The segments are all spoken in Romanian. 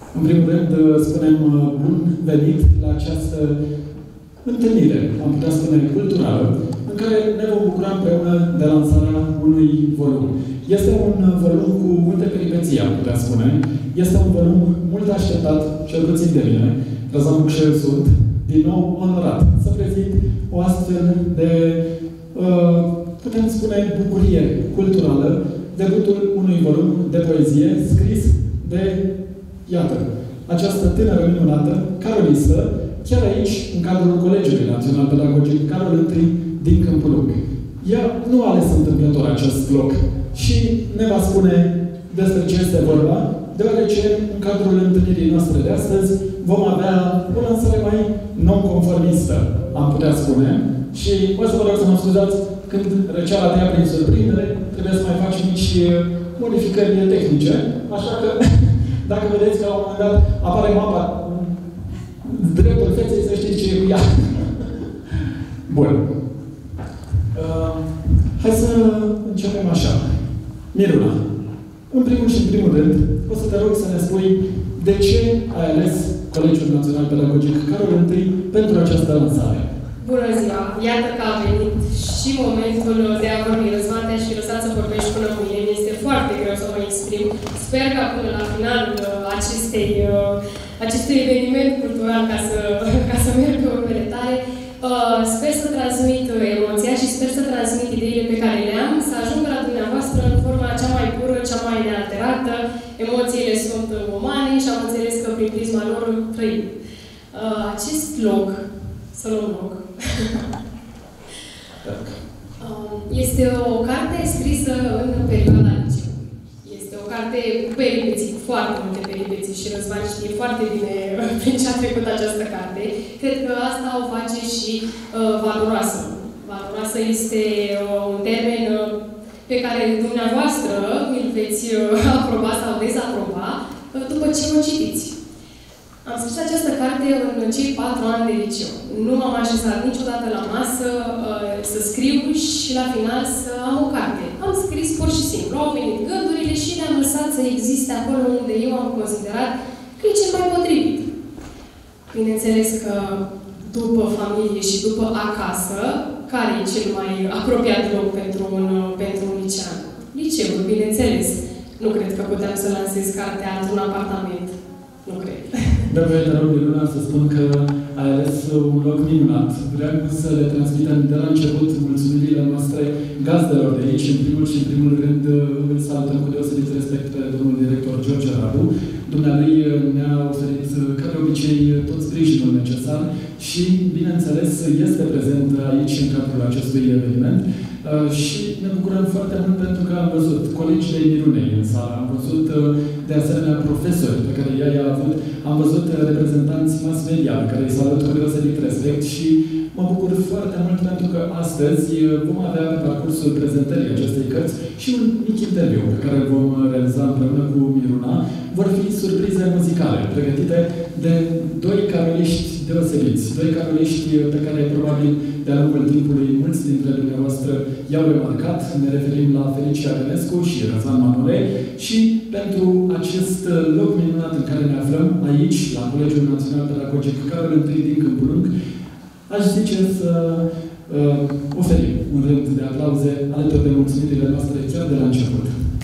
În primul rând, spunem bun venit la această întâlnire, am putea spune culturală, în care ne vom bucura împreună de lansarea unui volum. Este un volum cu multe peripeții, am putea spune. Este un volum mult așteptat, cel puțin de mine. Răzambuc și eu sunt, din nou, onorat să prezint o astfel de, putem spune, bucurie culturală, debutul unui volum de poezie scris de, iată, această tânără minunată, carolistă, chiar aici, în cadrul Colegiului Național Pedagogic Carol I din Câmpul Lung. Ea nu a ales întâmplător acest loc și ne va spune despre ce este vorba, deoarece, în cadrul întâlnirii noastre de astăzi, vom avea o lansare mai non-conformistă, am putea spune, și o să vă rog să mă scuzați, când răceala te ia prin surprindere, trebuie să mai facem mici modificări tehnice, așa că, dacă vedeți că la un moment dat apare mapa dreptul feței, să știți ce e cu ea. Bun. Hai să începem așa. Miruna, în primul și în primul rând, o să te rog să ne spui de ce ai ales Colegiul Național Pedagogic Carol I pentru această lansare. Bună ziua! Iată că a venit și momentul de a vorbi. Răzvan, te-aș fi lăsat să vorbești până mâine. Mi este foarte greu să mă exprim. Sper că până la finalul acestui eveniment cultural, ca să merg pe urmele tale, sper să transmit emoția și sper să transmit ideile pe care le am, să ajungă la dumneavoastră în forma cea mai pură, cea mai nealterată. Emoțiile sunt umane și am înțeles că prin prisma lor trăim. Acest loc, să luăm loc, este o carte scrisă în perioada liceului. Este o carte cu peripeții, cu foarte multe peripeții și Răzvan știe foarte bine prin ce a trecut această carte. Cred că asta o face și valoroasă. Valoroasă este un termen pe care dumneavoastră îl veți aproba sau dezaproba după ce o citiți. Am scris această carte în cei 4 ani de liceu. Nu m-am așezat niciodată la masă să scriu și la final să am o carte. Am scris pur și simplu. Au venit gândurile și le-am lăsat să existe acolo unde eu am considerat că e cel mai potrivit. Bineînțeles că după familie și după acasă, care e cel mai apropiat loc pentru un licean? Liceul, bineînțeles. Nu cred că puteam să lansez cartea într-un apartament. Nu cred. Dacă te rog, Miruna, să spun că ai ales un loc minunat. Vreau să le transmitem de la început mulțumirile noastre gazdelor de aici. În primul și în primul rând îl salutăm cu deosebit respect pe domnul director George Radu. Dumnealui ne-a oferit, ca de obicei, tot sprijinul necesar și, bineînțeles, este prezent aici în cadrul acestui eveniment. Și ne bucurăm foarte mult pentru că am văzut colegi de Mirunei în sală, am văzut de asemenea profesori pe care ea i-a avut, am văzut reprezentanți mass media pe care îi salut cu deosebit respect și mă bucur foarte mult pentru că astăzi vom avea pe parcursul prezentării acestei cărți și un mic interviu pe care îl vom realiza împreună cu Miruna. Vor fi surprize muzicale pregătite de doi caroliști deosebiți, doi caroliști pe care probabil de-a lungul timpului mulți dintre dumneavoastră i-au remarcat. Ne referim la Felicia Rănescu și Răzvan Manole și pentru acest loc minunat în care ne aflăm aici, la Colegiul Național Pedagogic Carol I din Câmpul Lung, aș zice să oferim un rând de aplauze alături de mulțumirile noastre chiar de la început.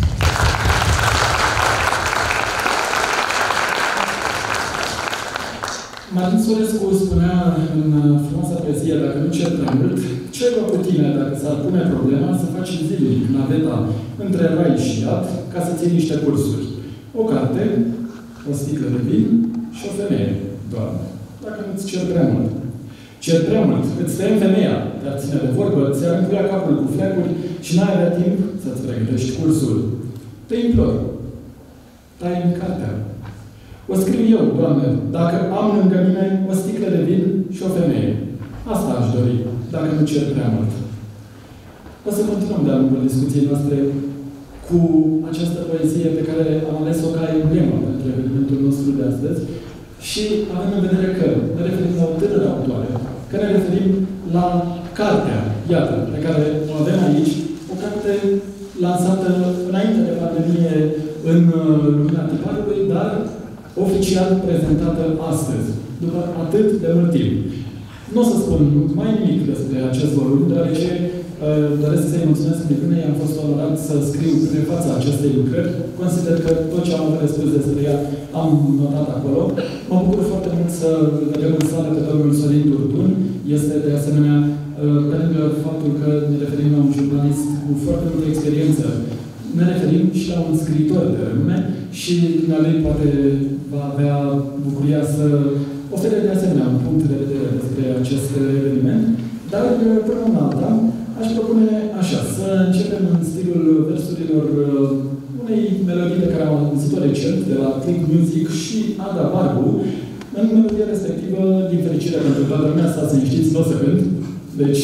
Martin Sorescu spunea în frumoasa poezie, dacă nu cer prea mult, ce va cu tine dacă s-ar pune problema să faci zilnic naveta între rai și iad ca să ții niște cursuri? O carte, o sticlă de vin și o femeie, doar. Dacă nu-ți cer prea mult. Cer prea mult, îți tăiem femeia, te-ar ține de vorbă, ți-ar încuia capul cu fleacuri și n-ai avea timp să-ți pregătești cursul. Te implor. Tai-mi cartea. O scriu eu, Doamne, dacă am lângă mine o sticlă de vin și o femeie. Asta aș dori, dacă nu cer prea mult. O să continuăm de-a lungul discuției noastre cu această poezie pe care am ales-o ca emblemă pentru evenimentul nostru de astăzi și avem în vedere că ne referim la o tânără autoare, că ne referim la cartea, iată, pe care o avem aici, o carte lansată înainte de pandemie în lumina tiparului, dar oficial prezentată astăzi, după atât de mult timp. Nu o să spun mai nimic despre acest volum, deoarece doresc să-i mulțumesc Mirunei, am fost onorat să scriu pe fața acestei lucrări. Consider că tot ce am avut de spus despre ea am notat acolo. Mă bucur foarte mult să vedem în sală pe domnul Sorin Durdun. Este de asemenea, pe lângă faptul că ne referim la un jurnalist cu foarte multă experiență, ne referim și la un scriitor de renume și dumnealui poate va avea bucuria să ofere de asemenea un punct de vedere despre acest eveniment. Dar până în alta, aș propune așa, să începem în stilul versurilor unei melodii pe care am auzit-o recent, de la Click Music și Ada Barbu. În melodia respectivă, din fericire pentru toată lumea, să știți, nu o să cânt. Deci,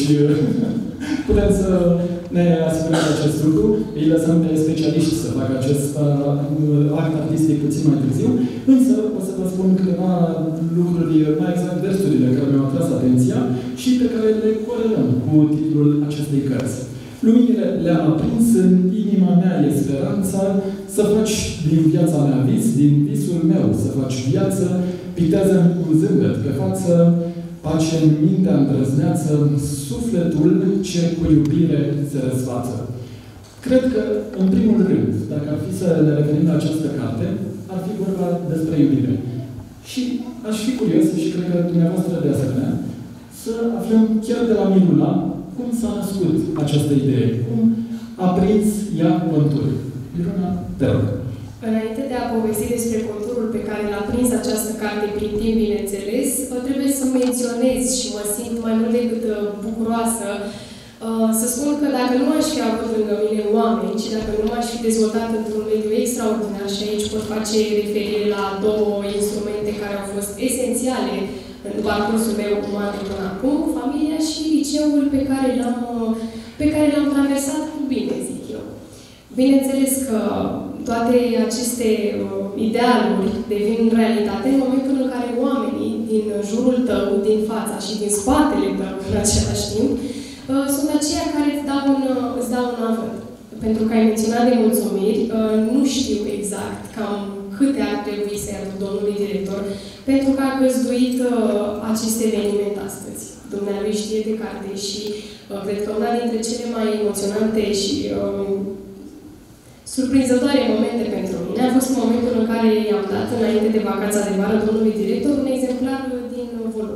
putem să ne asigurăm acest lucru. Îi lăsăm pe specialiști să facă acest act artistic puțin mai târziu. Însă, o să vă spun câteva lucruri, mai exact versurile care mi-au atras atenția și pe care le corelăm cu titlul acestei cărți. Luminile le-am aprins, în inima mea e speranța, să faci din viața mea vis, din visul meu să faci viață, pictează-mi un zâmbet pe față, pace în mintea îndrăzneață, sufletul ce cu iubire se răsfață. Cred că, în primul rând, dacă ar fi să ne referim la această carte, ar fi vorba despre iubire. Și aș fi curios, și cred că dumneavoastră de asemenea, să aflăm chiar de la Miruna cum s-a născut această idee, cum a prins ea conturi. Miruna, te rog. Înainte de a povesti despre conturul pe care l-a prins această carte prin timp, bineînțeles, trebuie să menționez și mă simt mai mult decât bucuroasă să spun că dacă nu aș fi avut lângă mine oameni și dacă nu m-aș fi dezvoltat într-un mediu extraordinar, și aici pot face referire la două instrumente care au fost esențiale în parcursul meu uman de până acum, familia și liceul pe care l-am traversat cu bine, zic eu. Bineînțeles că toate aceste idealuri devin realitate în momentul în care oamenii din jurul tău, din fața și din spatele tău în același timp, sunt aceia care îți dau un avânt. Pentru că ai menționat de mulțumiri, nu știu exact cam câte ar trebui să-i aduc domnului director pentru că a găzduit acest eveniment astăzi. Dumnealui știe de carte și cred că una dintre cele mai emoționante și surprinzătoare momente pentru mine a fost momentul în care i-am dat, înainte de vacanța de vară, domnului director, un exemplar din volum.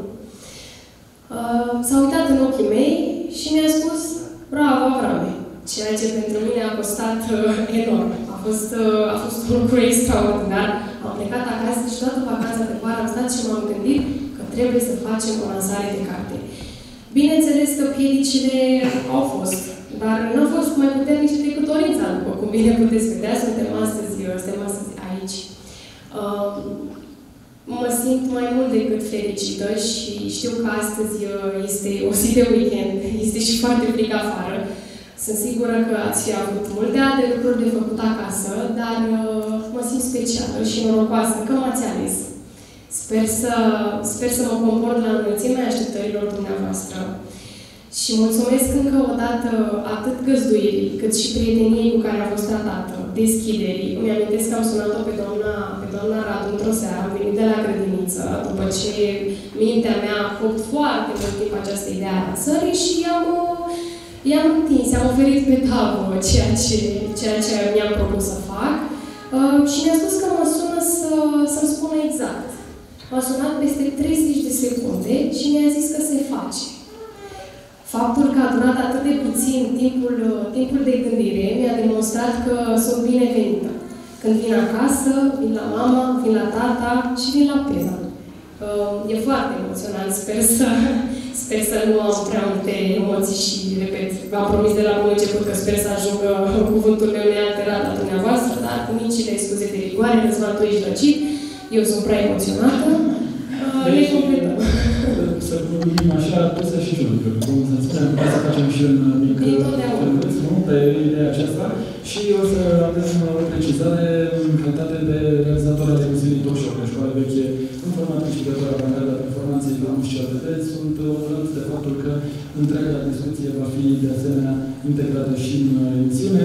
S-a uitat în ochii mei și mi-a spus, bravo, Avrame, ceea ce pentru mine a costat enorm. A fost un lucru extraordinar. Am plecat acasă și toată vacanța de vară am stat și m-am gândit că trebuie să facem o lansare de carte. Bineînțeles că piedicile au fost, dar nu au fost mai puternice decât dorința, după cum bine puteți vedea, suntem astăzi aici. Mă simt mai mult decât fericită și știu că astăzi este o zi de weekend, este și foarte fric afară. Sunt sigură că ați fi avut multe alte lucruri de făcut acasă, dar mă simt specială și norocoasă că m-ați ales. Sper să mă comport la înălțimea așteptărilor dumneavoastră. Și mulțumesc încă o dată atât găzduirii, cât și prieteniei cu care a fost tratată, deschiderii. Îmi amintesc că am sunat-o pe doamna Radu într-o seară, am venit de la grădiniță, după ce mintea mea a copt foarte mult timp această idee a lansării și i-am întins, i-am oferit pe tavă ceea ce mi-am propus să fac și mi-a spus că mă sună să-mi spună exact. M-a sunat peste 30 de secunde și mi-a zis că se face. Faptul că a durat atât de puțin timpul de gândire mi-a demonstrat că sunt binevenită. Când vin acasă, vin la mama, vin la tata și vin la Peza. E foarte emoționant, sper să nu am prea multe emoții și, repet, v-am promis de la bun început că sper să ajungă cuvântul meu nealterat la dumneavoastră, dar cu micile scuze de rigoare, Răzvan, tu ești răcit, eu sunt prea emoționată, le completăm. Să vorbim așa, pot să și eu, cum să spunem, că să facem și în mic filmuț, nu? Pe ideea aceasta. Și o să avem o precizare în calitate de realizator al emisiunii Talk Show, pe școală veche, informativ și de avangardă a performanței la MUSC-CRTV. Sunt onorat de faptul că întreaga discuție va fi de asemenea integrată și în emisiune.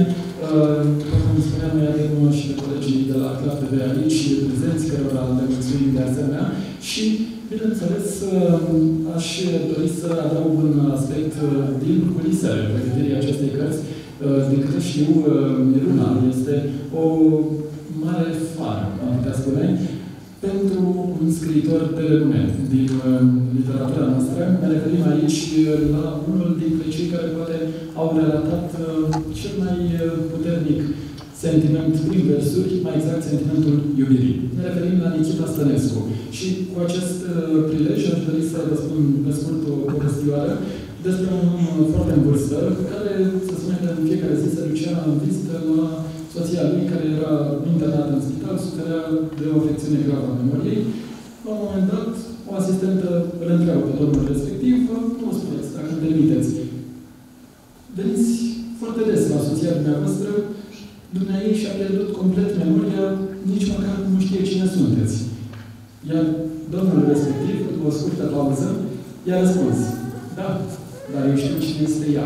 După cum spuneam, noi avem și de colegii de la CLAP TV aici, prezenți, cărora le mulțumim de asemenea. Și, bineînțeles, aș dori să adaug un aspect din culisele pregătirii acestei cărți. Din câte știu, Miruna este o mare fană, am putea spune, pentru un scriitor de renume din literatura noastră. Ne referim aici la unul dintre cei care poate au relatat cel mai puternic sentiment prin versuri, mai exact sentimentul iubirii. Ne referim la Nichita Stănescu. Și cu acest prilej aș dori să vă spun pe scurt o povestioară despre un om foarte în vârstă, care se spune că în fiecare zi se ducea în vizită la soția lui, care era internată în spital, suferea de o afecțiune gravă a memoriei. La un moment dat, o asistentă îl întreabă pe domnul respectiv, nu o spuneți, dacă îmi permiteți. Veniți foarte des la soția dumneavoastră, dumneavoastră și-a pierdut complet memoria, nici măcar nu știe cine sunteți. Iar domnul respectiv, după o scurtă pauză, i-a răspuns: da, dar eu știu cine este ea.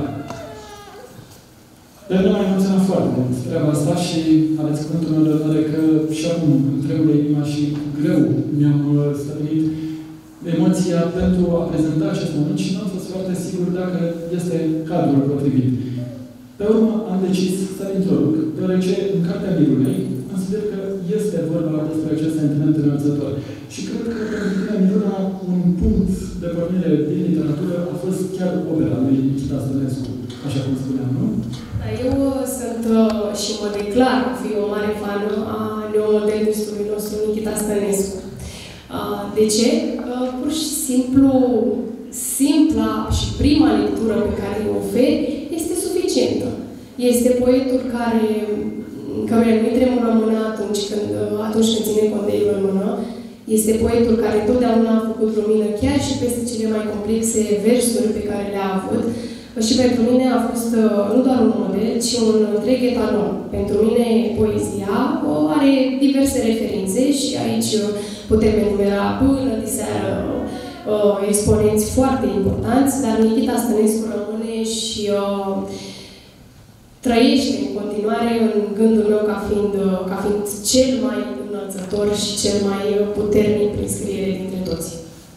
Dar nu m-a emoționat foarte mult treaba asta și aveți cuvântul meu de onoare că și acum îmi tremură inima și greu mi-am stăpânit emoția pentru a prezenta acest moment și n-am fost foarte sigur dacă este cadrul potrivit. Pe urmă am decis să-l introduc, deoarece în cartea Mirunei consider că este vorba despre acest sentiment înălțător. Și cred că pentru tine, Miruna, un punct de pornire din literatură a fost chiar opera lui Nichita Stănescu, așa cum spuneam, nu? Da, eu sunt și mă declar a fi o mare fană a neomodernismului nostru, Nichita Stănescu. De ce? Pur și simplu, simpla și prima lectură pe care o oferi este suficientă. Este poetul căruia nu-i tremură mâna atunci când ține condeul în mână. Este poetul care totdeauna a făcut lumină chiar și peste cele mai complexe versuri pe care le-a avut. Și pentru mine a fost nu doar un model, ci un întreg etalon. Pentru mine poezia are diverse referințe și aici putem enumera până diseară exponenți foarte importanți, dar Nichita Stănescu rămâne și trăiește în continuare în gândul meu ca fiind cel mai înălțător și cel mai puternic prin scriere dintre toți.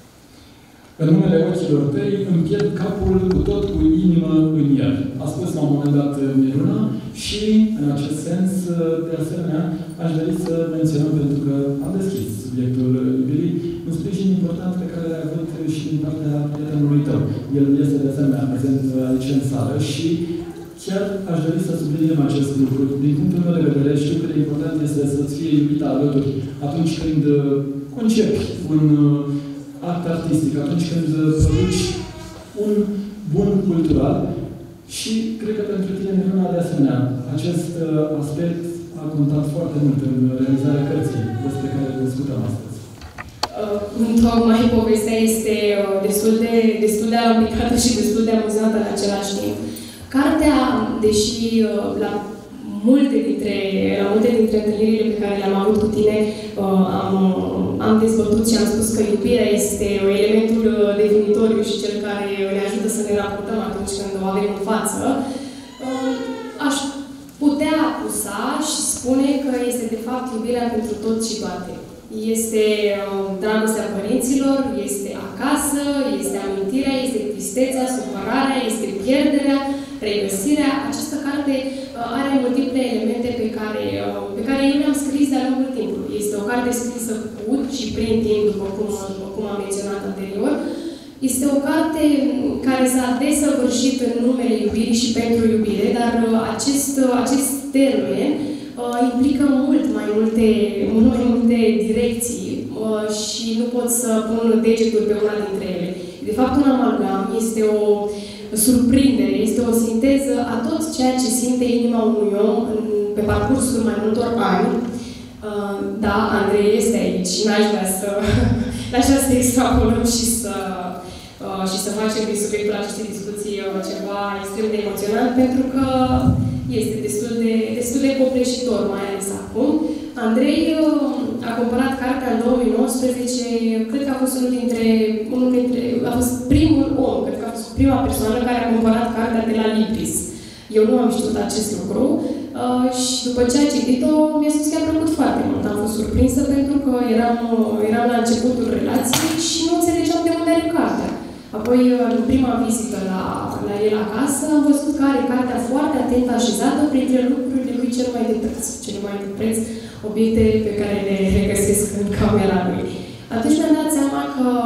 În numele ochilor tăi îmi pierd capul cu tot cu inimă în el. A spus la un moment dat Miruna și, în acest sens, de asemenea, aș dori să menționăm, pentru că am deschis subiectul iubirii, un sprijin important pe care l-ai avut și din partea prietenului tău. El este de asemenea prezent aici în sală și chiar aș dori să subliniem acest lucru. Din punctul meu de vedere, știu cât de important este să-ți fie iubita alături atunci când concepi un act artistic, atunci când produci un bun cultural și cred că pentru tine, Miruna, de asemenea, acest aspect a contat foarte mult în realizarea cărții despre care discutăm astăzi. Tocmai povestea este destul de alambicată și destul de amuzantă în același timp. Cartea, deși la multe dintre întâlnirile pe care le-am avut cu tine am dezbătut și am spus că iubirea este elementul definitoriu și cel care ne ajută să ne raportăm atunci când o avem în față, aș putea acuza și spune că este de fapt iubirea pentru tot și toate. Este dragostea părinților, este acasă, este amintirea, este tristețea, supărarea, este pierderea, regăsirea. Această carte are multiple elemente pe care eu le-am scris de-a lungul timpului. Este o carte scrisă cu și prin timp, după cum am menționat anterior. Este o carte care s-a desăvârșit în numele iubirii și pentru iubire, dar acest termen implică mult mai multe direcții și nu pot să pun degetul pe una dintre ele. De fapt, un amalgam este o surprindere, este o sinteză a tot ceea ce simte inima unui om pe parcursul mai multor ani. Da, Andrei este aici. N-aș vrea să extrapolăm și să facem din subiectul acestei discuții ceva extrem de emoționant, pentru că este destul de copleșitor, mai ales acum. Andrei a cumpărat cartea în 2019, cred că a fost a fost primul om, cred că a fost prima persoană care a cumpărat cartea de la Libris. Eu nu am știut acest lucru. și după ce a citit-o, mi-a spus că i-a plăcut foarte mult. Am fost surprinsă pentru că eram la începutul relației și nu înțelegeam de unde are cartea. Apoi, în prima vizită la el acasă, am văzut că are cartea foarte atent așezată printre lucrurile lui cele mai de preț, obiecte pe care le regăsesc în camera lui. Atunci mi-am dat seama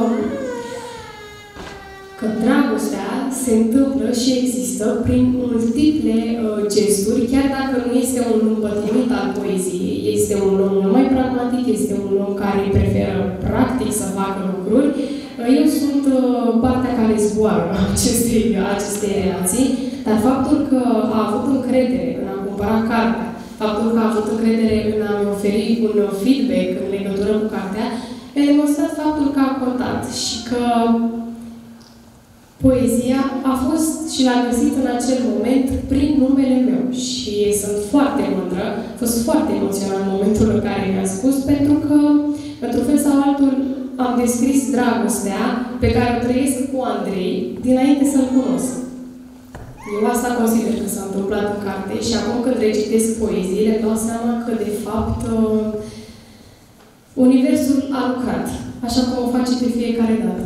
că dragostea se întâmplă și există prin multiple gesturi, chiar dacă nu este un împătrunit al poeziei. Este un om mai pragmatic, este un om care preferă practic să facă lucruri. Eu sunt partea care zboară acestei relații, dar faptul că a avut încredere în a cumpăra cartea, faptul că a avut încredere în a-mi oferi un feedback în legătură cu cartea, mi-a demonstrat faptul că a contat și că poezia a fost și l-a găsit în acel moment prin numele meu. Și sunt foarte mândră, a fost foarte emoționat în momentul în care mi-a spus, pentru că, într-un fel sau altul, am descris dragostea pe care o trăiesc cu Andrei dinainte să-l cunosc. Eu asta consider că s-a întâmplat în carte și acum când recitesc poeziile, îmi dau seama că, de fapt, universul a lucrat, așa cum o face de fiecare dată.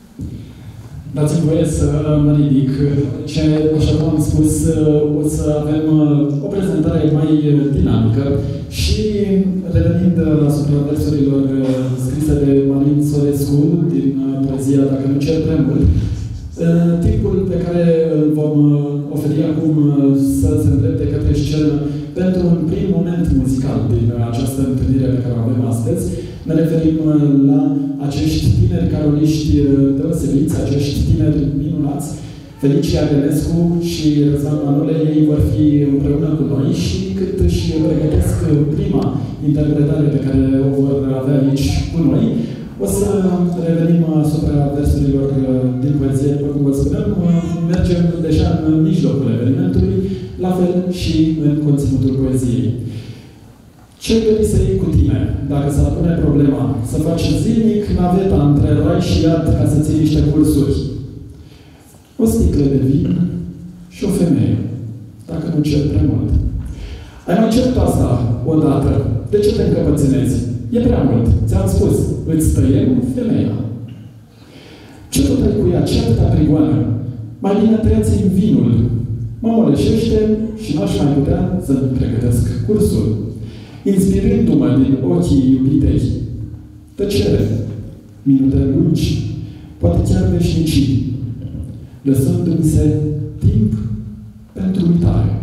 Dați-mi voie să mă ridic. Așa cum am spus, o să avem o prezentare mai dinamică și revenind asupra versurilor scrise de Marin Sorescu din poezia Dacă nu cer prea mult, timpul pe care îl vom oferi acum să se îndrepte către scenă pentru un prim moment muzical din această întâlnire pe care o avem astăzi. Ne referim la acești tineri caroliști deosebiți, acești tineri minunați, Felicia Gănescu și Răzvan Manole. Ei vor fi împreună cu noi și cât își pregătesc prima interpretare pe care o vor avea aici cu noi, o să revenim asupra versurilor din poezie. După cum vă spuneam, mergem deja în mijlocul evenimentului, la fel și în conținutul poeziei. Ce-ai dori să iei cu tine, dacă s-ar pune problema să faci zilnic naveta între rai și iad ca să ții niște cursuri? O sticlă de vin și o femeie, dacă nu cer prea mult. Ai mai cerut asta odată. De ce te încăpățânezi? E prea mult. Ți-am spus, îți tăiem femeia. Ce tot ai cu ea? Ce atâta prigoană? Mai bine tăiați-mi vinul. Mă moleșește și n-aș mai putea să-mi pregătesc cursul. Inspirându-mă din ochii iubitei. Tăcere, minute lungi, poate chiar veșnicii, lăsându-mi se timp pentru uitare.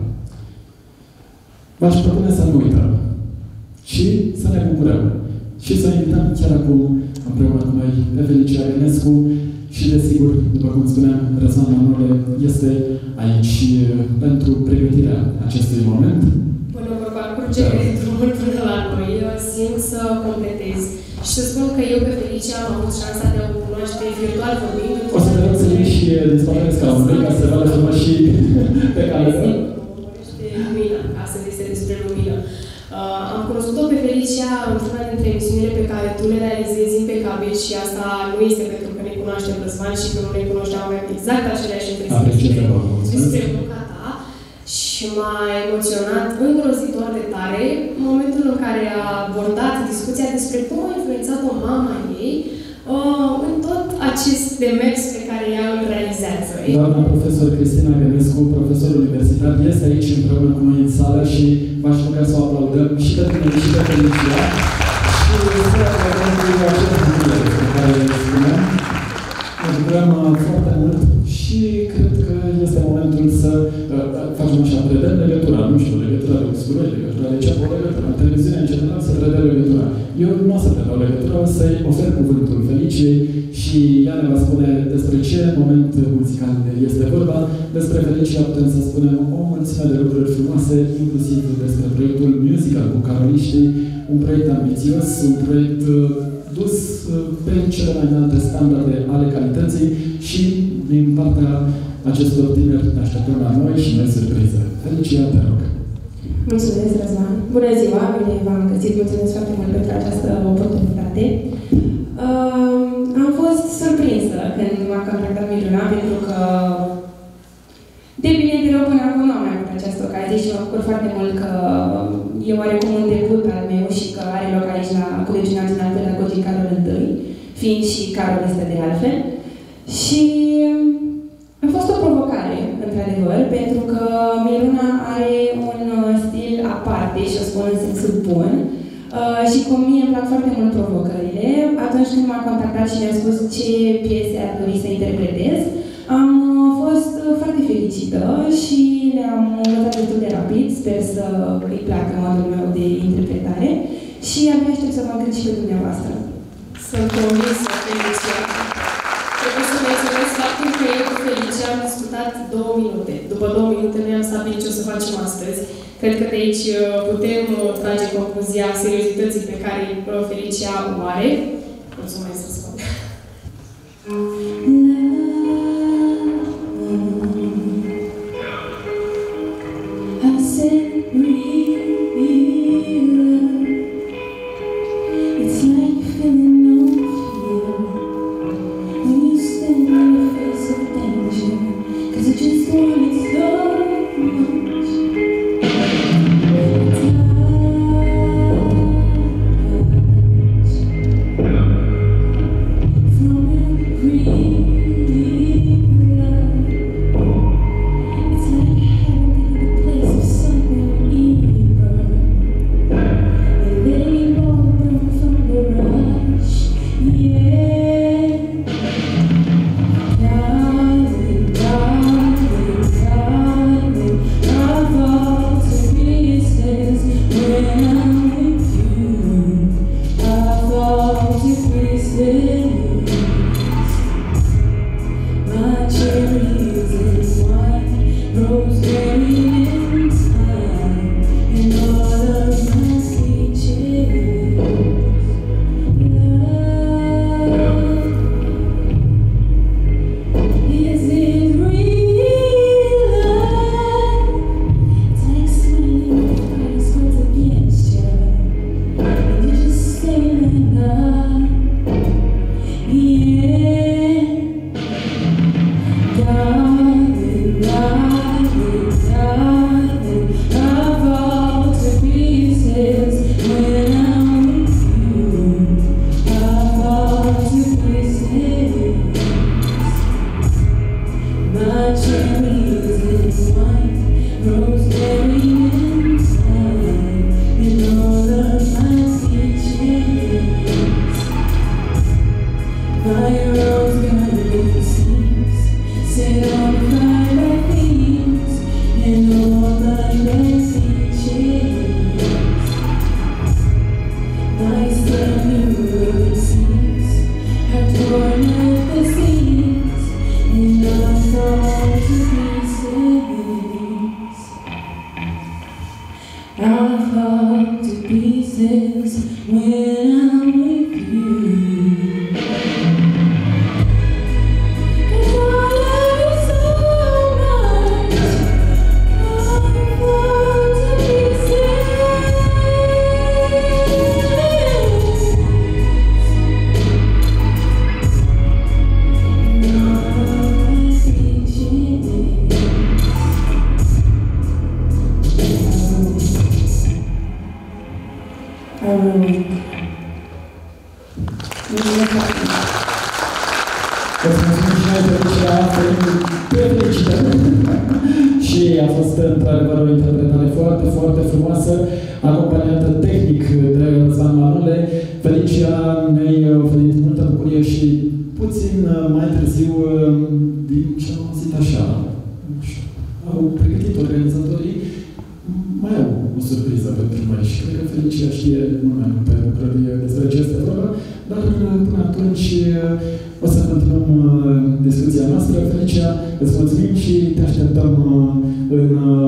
V-aș propune să nu uităm și să ne bucurăm și să invităm chiar acum împreună cu noi pe Felicia Gănescu și, desigur, după cum spuneam, Răzvan Manole este aici pentru pregătirea acestui moment. Până vor parcurge drumul până la noi, simt să completez și să spun că eu pe Felicia am avut șansa de a o cunoaște virtual vorbind. O să te rog să iei și din spatele scaunului, ca să se vadă frumos și pe cameră. Lumina, astăzi este despre lumină. Am cunoscut-o pe Felicia într-una dintre emisiunile pe care tu le realizezi impecabil și asta nu este pentru că ne cunoaștem Răzvan și că nu ne cunoșteam, avem exact aceleași impresii despre munca ta și m-a emoționat îngrozitor de tare momentul în care a abordat discuția despre cum a influențat-o mama ei în tot acest demers pe care ea îl realizează. Doamna profesor Cristina Gănescu, profesor universitar, este aici împreună cu noi în sală și v-aș ruga să o aplaudăm și pe tine și pe Felicia și să aplaudăm cu acest lucru pe care le spunem. Ne bucurăm foarte mult și cred că este momentul să facem așa, predăm legătura, nu știu, legătura de usturoi, legătura de ce, o legătură. În televiziune, în general, se predă legătura. Eu nu o să predau legătura, o să-i ofer cuvântul Feliciei și ea ne va spune despre ce moment muzical este vorba. Despre Felicia putem să spunem o mulțime de lucruri frumoase, inclusiv despre proiectul Musical cu Caroliștii, un proiect ambițios, un proiect dus pe cele mai înalte standarde ale calității și din partea acestor tineri ne așteptăm la noi și noi surpriză. Felicia, te rog. Mulțumesc, Răzvan. Bună ziua, bine v-am găsit. Mulțumesc foarte mult pentru această oportunitate. Am fost surprinsă când m-a contactat Miruna, pentru că de bine de rău până acum nu am mai avut această ocazie și mă bucur foarte mult că e oarecum un debut al meu și că are loc aici la Colegiul Național Pedagogic Carol I, fiind și Carol este de altfel. Și a fost o provocare, într-adevăr, pentru că Miruna are un stil aparte și o spun în sensul bun. Și cum mie îmi plac foarte mult provocările, atunci când m-a contactat și mi-a spus ce piese ar dori să interpretez, am fost foarte fericită și le-am învățat destul de rapid, sper să îi placă modul meu de interpretare și abia aștept să mă gând și pe dumneavoastră. Sunt convinsă, Felicia. Trebuie să menționez faptul că eu cu Felicia am discutat 2 minute. După 2 minute noi am stabilit ce o să facem astăzi. Cred că de aici putem trage concluzia seriozității pe care Felicia o are. Mulțumesc să spun. Și a fost într-adevăr o interpretare foarte, foarte frumoasă, acompaniată tehnic de Răzvan Manole. Felicia mi-a oferit multă bucurie și puțin mai târziu, din ce am auzit așa, au pregătit organizatorii, mai au o surpriză pentru noi și cred că Felicia știe mult mai multe lucruri despre ce este vorba, dar până atunci o să continuăm discuția noastră. Felicia, îți mulțumim și te așteptăm în...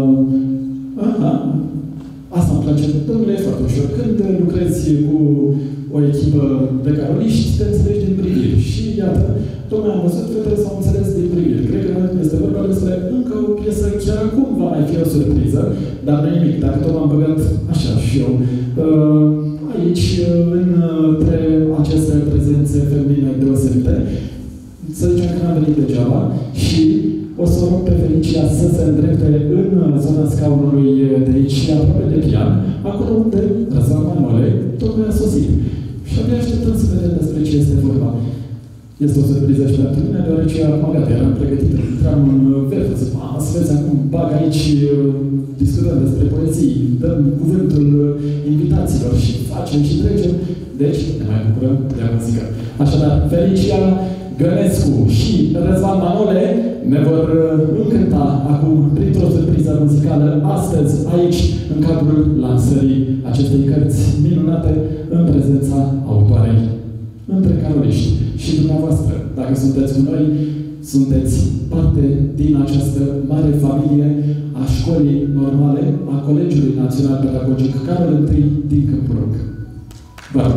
Asta îmi place. Domnule, e foarte ușor. Când lucrezi cu o echipă de caroliști, te înțelegi din priviri. Și iată, tocmai am văzut, fetele s-au înțeles din priviri. Cred că este vorba despre încă o piesă, chiar acum va mai fi o surpriză, dar nu nimic. Dacă tot m-am băgat așa și eu aici, între aceste prezențe feminine deosebite, să zicem că n-am venit degeaba și o să o rog pe Felicia să se îndrepte în zona scaunului de aici, aproape de pian, acolo unde Răzvan Manole tocmai a sosit. Și abia așteptăm să vedem despre ce este vorba. Este o surpriză și pentru mine, deoarece acum gata, eram pregătit, intram în verde, să vezi acum, bag aici, discutăm despre poezii, dăm cuvântul invitaților și facem și trecem. Deci, ne mai bucurăm de muzică. Așadar, Felicia Gănescu și Răzvan Manole ne vor încânta acum printr-o surpriză muzicală astăzi, aici, în cadrul lansării acestei cărți minunate, în prezența autoarei Între Caroliști. Și dumneavoastră, dacă sunteți cu noi, sunteți parte din această mare familie a școlii normale, a Colegiului Național Pedagogic Carol I din Câmpul Rog. Vă rog.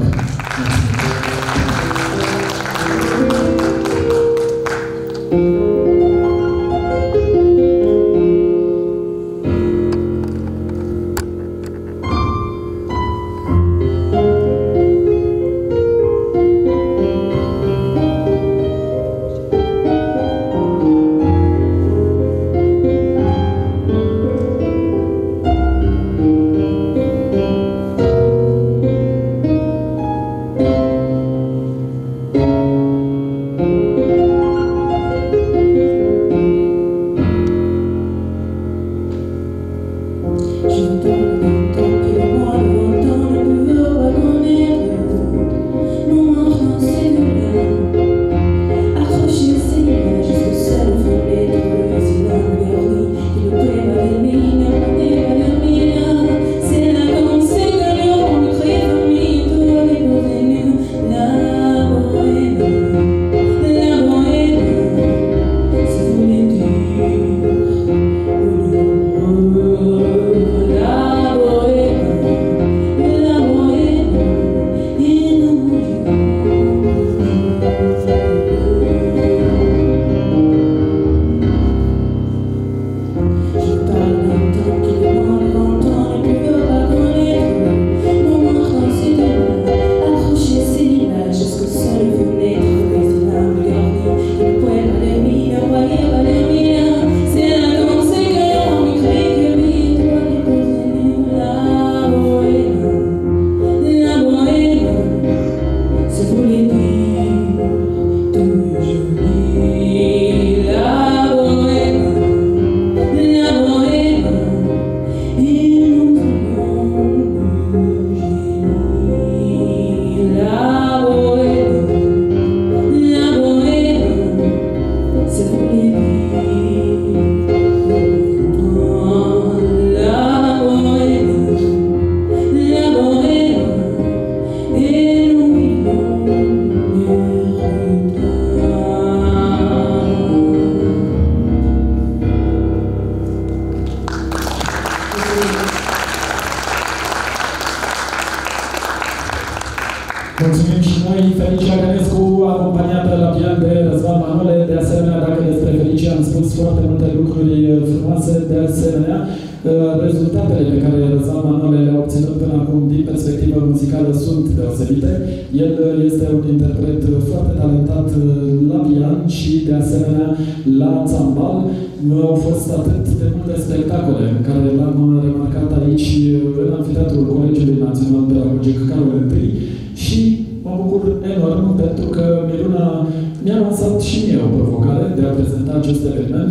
Mulțumim și noi, Felicia Gănescu, acompaniată la pian de Răzvan Manole. De asemenea, dacă despre Felicia am spus foarte multe lucruri frumoase, de asemenea, rezultatele pe care Răzvan Manole le-a obținut până acum din perspectivă muzicală sunt deosebite. El este un interpret foarte talentat la pian și, de asemenea, la țambal. Au fost atât de multe spectacole în care l-am remarcat aici în Amfiteatrul Colegiului Național Pedagogic Carol I și mă bucur enorm pentru că Miruna mi-a lansat și mie o provocare de a prezenta acest eveniment.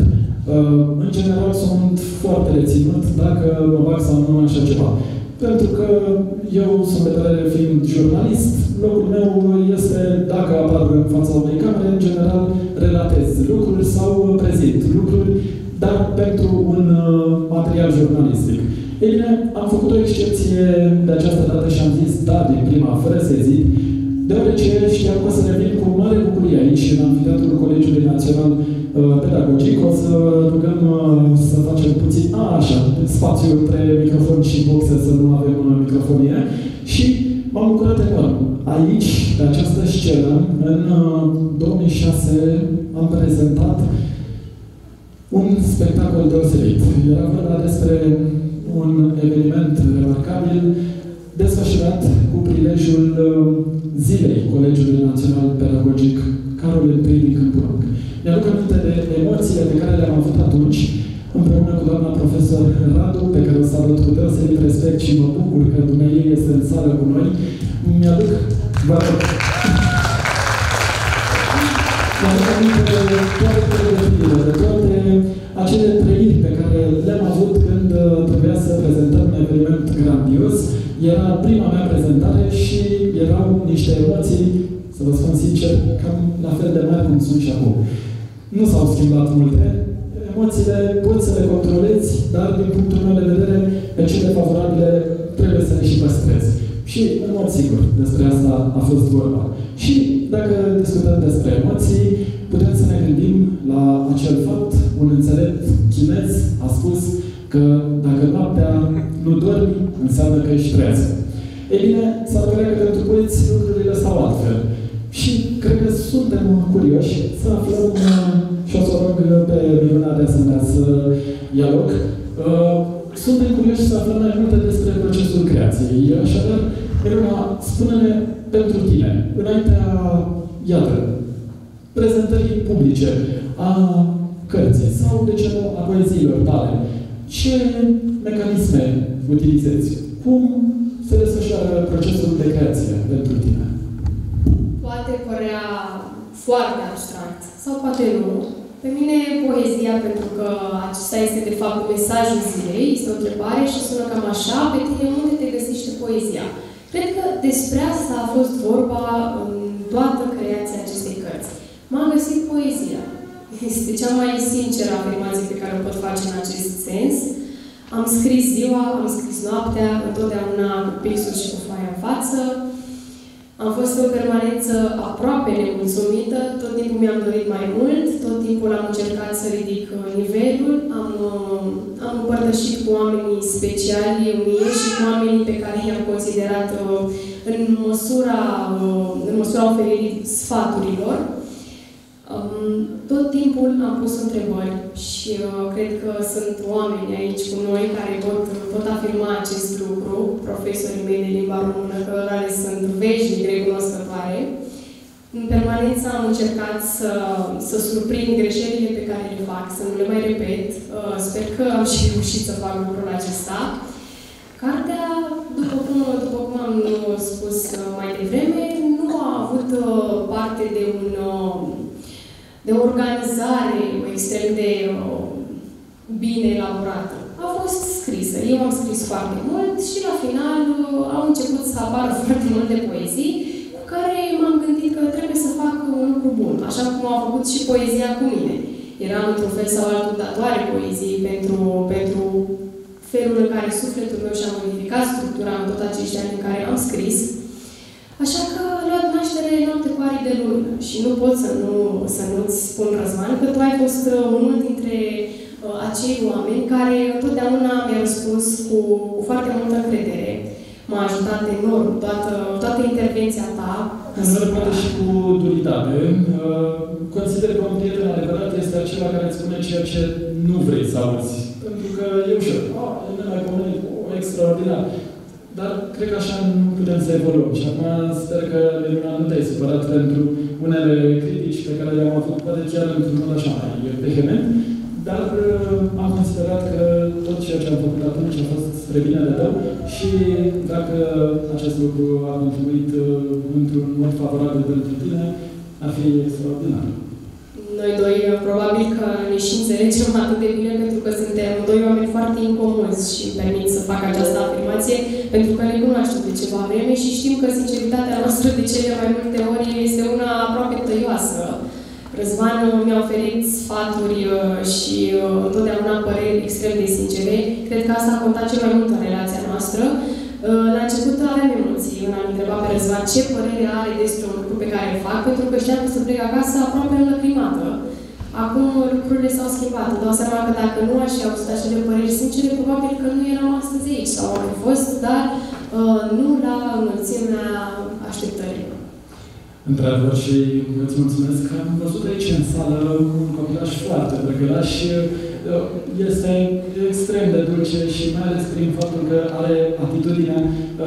În general sunt foarte reținut dacă mă bag sau nu așa ceva. Pentru că eu sunt de părere fiind jurnalist, locul meu este, dacă apar în fața unei camere, în general relatez lucruri sau prezint lucruri, dar pentru un material jurnalistic. Ei bine, am făcut o excepție de această dată și am zis da din prima, fără să ezit, deoarece știam că o să revin cu mare bucurie aici, în Amfiteatrul Colegiului Național Pedagogic. O să rugăm să facem puțin, așa, spațiu între microfon și boxe, să nu avem microfonie. Și m-am bucurat enorm. Aici, pe această scenă, în 2006, am prezentat un spectacol deosebit. Era vorba despre un eveniment remarcabil desfășurat cu prilejul Zilei Colegiului Național Pedagogic Carol I din Câmpul Rog. Mi-aduc aminte de emoțiile pe care le-am avut atunci, împreună cu doamna profesor Radu, pe care o salut cu deosebit respect și mă bucur că dumneavoastră este în sală cu noi, mi-aduc toate pregătirile, de toate acele trăiri pe care le-am avut când trebuia să prezentăm un eveniment grandios. Era prima mea prezentare și erau niște emoții, să vă spun sincer, cam la fel de mari cum sunt și acum. Nu s-au schimbat multe. Emoțiile poți să le controlezi, dar din punctul meu de vedere, pe cele favorabile trebuie să le și păstrezi. Și, în mod sigur, despre asta a fost vorba. Și, dacă discutăm despre emoții, putem să ne gândim la acel fapt, un înțelept chinez a spus că dacă noaptea nu dormi, înseamnă că ești treaz. Ei bine, s-ar părea că pentru poeți lucrurile stau altfel. Și cred că suntem curioși să aflăm, și o să o rog pe Miruna de asemenea să ia loc, suntem curioși să aflăm mai multe despre procesul creației. Așadar, Miruna, spune-ne pentru tine, înaintea, iată, prezentării publice a cărții sau, de ce nu, a poeziilor tale, ce mecanisme utilizezi? Cum se desfășoară procesul de creație pentru tine? Poate părea foarte abstract, sau poate nu. Pe mine, poezia, pentru că acesta este, de fapt, mesajul zilei, este o întrebare și sună cam așa: pe tine, unde te găsește poezia? Cred că despre asta a fost vorba în toată creația acestei cărți. M-a găsit poezia. Este cea mai sinceră afirmație pe care o pot face în acest sens. Am scris ziua, am scris noaptea, întotdeauna cu pixul și cu foaia în față. Am fost în permanență aproape nemulțumită, tot timpul mi-am dorit mai mult, tot timpul am încercat să ridic nivelul, am împărtășit cu oamenii speciali mie și cu oamenii pe care i-am considerat în măsura oferirii sfaturilor. Tot timpul am pus întrebări și cred că sunt oameni aici cu noi care pot afirma acest lucru, profesorii mei de limba română, cărora le sunt veșnic recunoscătoare. În permanență am încercat să surprind greșelile pe care le fac, să nu le mai repet. Sper că am și reușit să fac lucrul acesta. Cartea, după cum am spus mai devreme, nu a avut parte de o organizare extrem de bine elaborată. A fost scrisă. Eu am scris foarte mult și la final au început să apară foarte multe poezii cu care m-am gândit că trebuie să fac un lucru bun, așa cum a făcut și poezia cu mine. Eram într-un fel sau altul datoare poezii pentru felul în care sufletul meu și-a modificat structura în tot acești ani în care am scris. Așa că a luat naștere Noapte cu arii de lună și nu pot să nu-ți spun, Răzvan, că tu ai fost unul dintre acei oameni care întotdeauna mi-a răspuns cu foarte multă încredere. M-a ajutat enorm toată intervenția ta. Însă poate și cu duritate. Consider că un prieten adevărat este acela care îți spune ceea ce nu vrei să auzi. Pentru că e ușor. E nemaipomenit, extraordinar. Dar cred că așa nu putem să evoluăm. Și acum sper că, Miruna, nu te-ai supărat pentru unele critici pe care le-am avut, poate chiar într-un mod așa mai vehement, dar am considerat că tot ceea ce am făcut atunci a fost spre binele tău și dacă acest lucru a contribuit într-un mod favorabil pentru tine, ar fi extraordinar. Noi doi, probabil că ne și înțelegem atât de bine pentru că suntem doi oameni foarte incomozi și îmi permit să fac această afirmație pentru că ne cunoaștem de ceva vreme și știm că sinceritatea noastră de cele mai multe ori este una aproape tăioasă. Răzvan mi-a oferit sfaturi și întotdeauna păreri extrem de sincere. Cred că asta a contat cel mai mult în relația noastră. La început aveam emoții. Eu l-am întrebat pe Răzvan ce părere are despre un lucru pe care îl fac, pentru că știam că să plec acasă aproape înlăcrimată. Acum lucrurile s-au schimbat. Îmi dau seama că dacă nu aș fi auzit acele păreri sincere, probabil că nu eram astăzi aici sau am fost, dar nu la înălțimea așteptărilor. Într-adevăr, și îți mulțumesc că am văzut aici în sală un copilaș foarte drăgălaș și este extrem de dulce și mai ales prin faptul că are atitudinea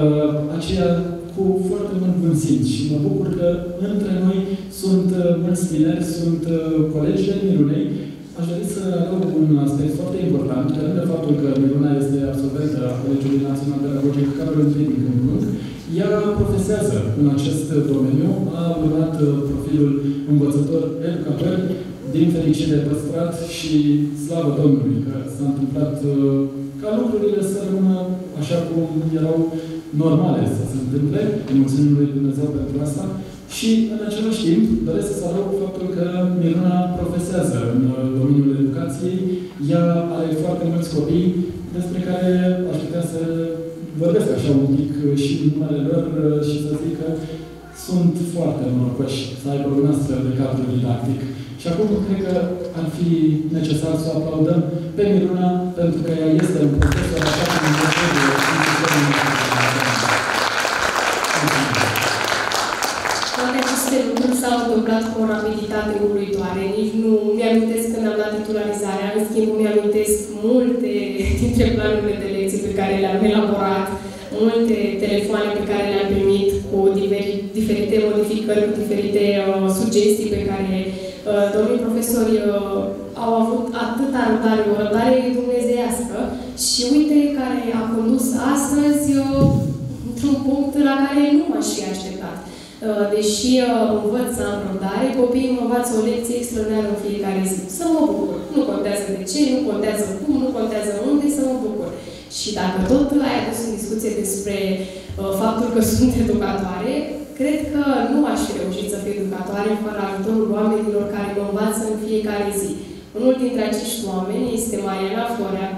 aceea cu foarte mult bun simț. Și mă bucur că între noi sunt mulți tineri, sunt colegi de Mirunei aș dori să adaug un aspect foarte important, pe lângă faptul că Miruna este absolventă a Colegiului Național Pedagogic Carol I din Câmpul, ea profesează în acest domeniu, a urmat profilul învățător-educator, din fericire păstrat și slavă Domnului că s-a întâmplat ca lucrurile să rămână așa cum erau normale să se întâmple. Îi mulțumim lui Dumnezeu pentru asta. Și, în același timp, doresc să adaug faptul că Miruna profesează în domeniul educației. Ea are foarte mulți copii despre care aș putea să vorbesc așa un pic și în numele lor și să zic că sunt foarte norocoși să aibă un astfel de cadru didactic. Și acum cred că ar fi necesar să aplaudăm pe Miruna pentru că ea este un profesor așa cum toate aceste lucruri s-au întâmplat cu o rapiditate uluitoare. Nici nu mi-amintesc când am dat titularizarea, în schimb mi-amintesc multe dintre planurile de lecții pe care le-am elaborat, multe telefoane pe care le-am primit cu diferite modificări, cu diferite sugestii pe care domnii profesori au avut atâta răbdare, o răbdare dumnezeiască și uite care a condus astăzi într-un punct la care nu m-aș fi așteptat. Deși învăț să am răbdare, copiii mă învață o lecție extraordinară în fiecare zi. Să mă bucur. Nu contează de ce, nu contează cum, nu contează unde, să mă bucur. Și dacă tot ai adus în discuție despre faptul că sunt educatoare, cred că nu aș fi reușit să fiu educatoare fără ajutorul oamenilor care mă învață în fiecare zi. Unul dintre acești oameni este Mariana Florea.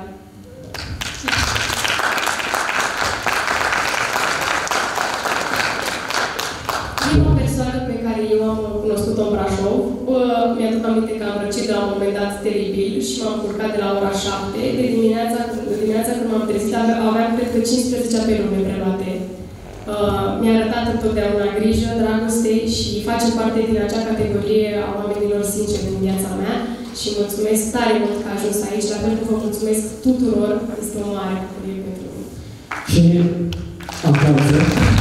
Prima persoană pe care eu am cunoscut-o în Brașov, mi-aduc aminte că am răcit la un moment dat teribil și m-am culcat de la ora 7. De dimineața când m-am trezit, aveam cred că 15 apeluri preluate. Mi-a arătat întotdeauna grijă, dragoste și face parte din acea categorie a oamenilor sinceri din viața mea și mulțumesc tare mult că a ajuns aici, la fel cum vă mulțumesc tuturor, este o mare bucurie pentru mine. Și aplauze.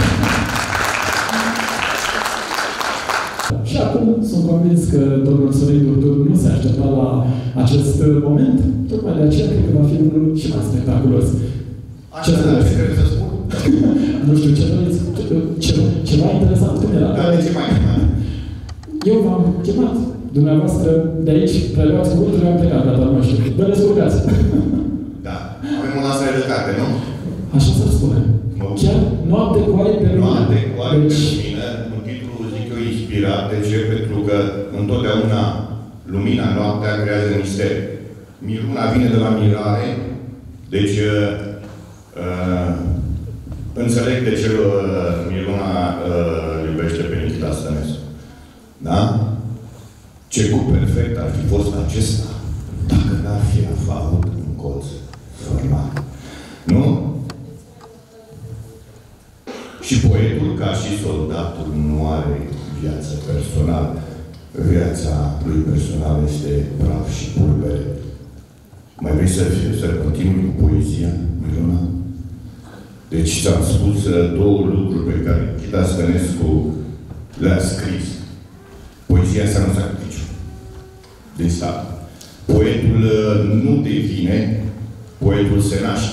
Și acum sunt convins că domnul Sorin Durdur nu se aștepta la acest moment, tocmai de aceea cred că va fi unul și mai spectaculos. Așa, ce trebuie să spun? Nu știu, ceva interesant, cum era? Da, de ce mai chemat? Eu v-am chemat. Dumneavoastră, de aici, preluați cuvântul, am plecat, dar nu știu. Vă descurcați. Da. Avem un astfel de carte, nu? Așa se spune. Chiar noapte cu aripi pe lumină. Noapte cu aripi pe lumină, un titlu, zic eu, inspirat. De ce? Pentru că întotdeauna lumina, noaptea, creează mister. Miruna vine de la mirare, deci înțeleg de ce Miruna iubește pe Nicolae Stănescu. Da? Ce cu perfect ar fi fost acesta dacă n-ar fi avut un colț format. Nu? Și poetul, ca și soldatul, nu are viață personală. Viața lui personală este praf și pulbere. Mai vrei să continui cu poezia, Miruna? Deci ți-am spus două lucruri pe care Nicolae Stănescu le-a scris. Poezia înseamnă sacrificiu. Din stat. Poetul nu devine, poetul se naște.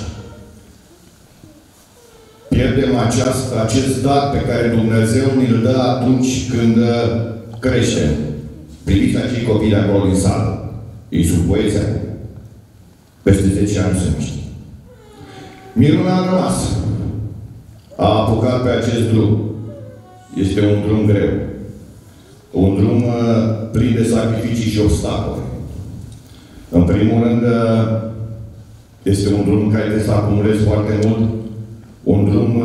Pierdem acest dar pe care Dumnezeu ne-l dă atunci când creștem. Priviți acei copii de acolo din sală. Ei sunt poeți acum. Peste 10 ani se miște. Miruna a rămas. A apucat pe acest drum. Este un drum greu. Un drum plin de sacrificii și obstacole. În primul rând, este un drum în care trebuie să acumulezi foarte mult. Un drum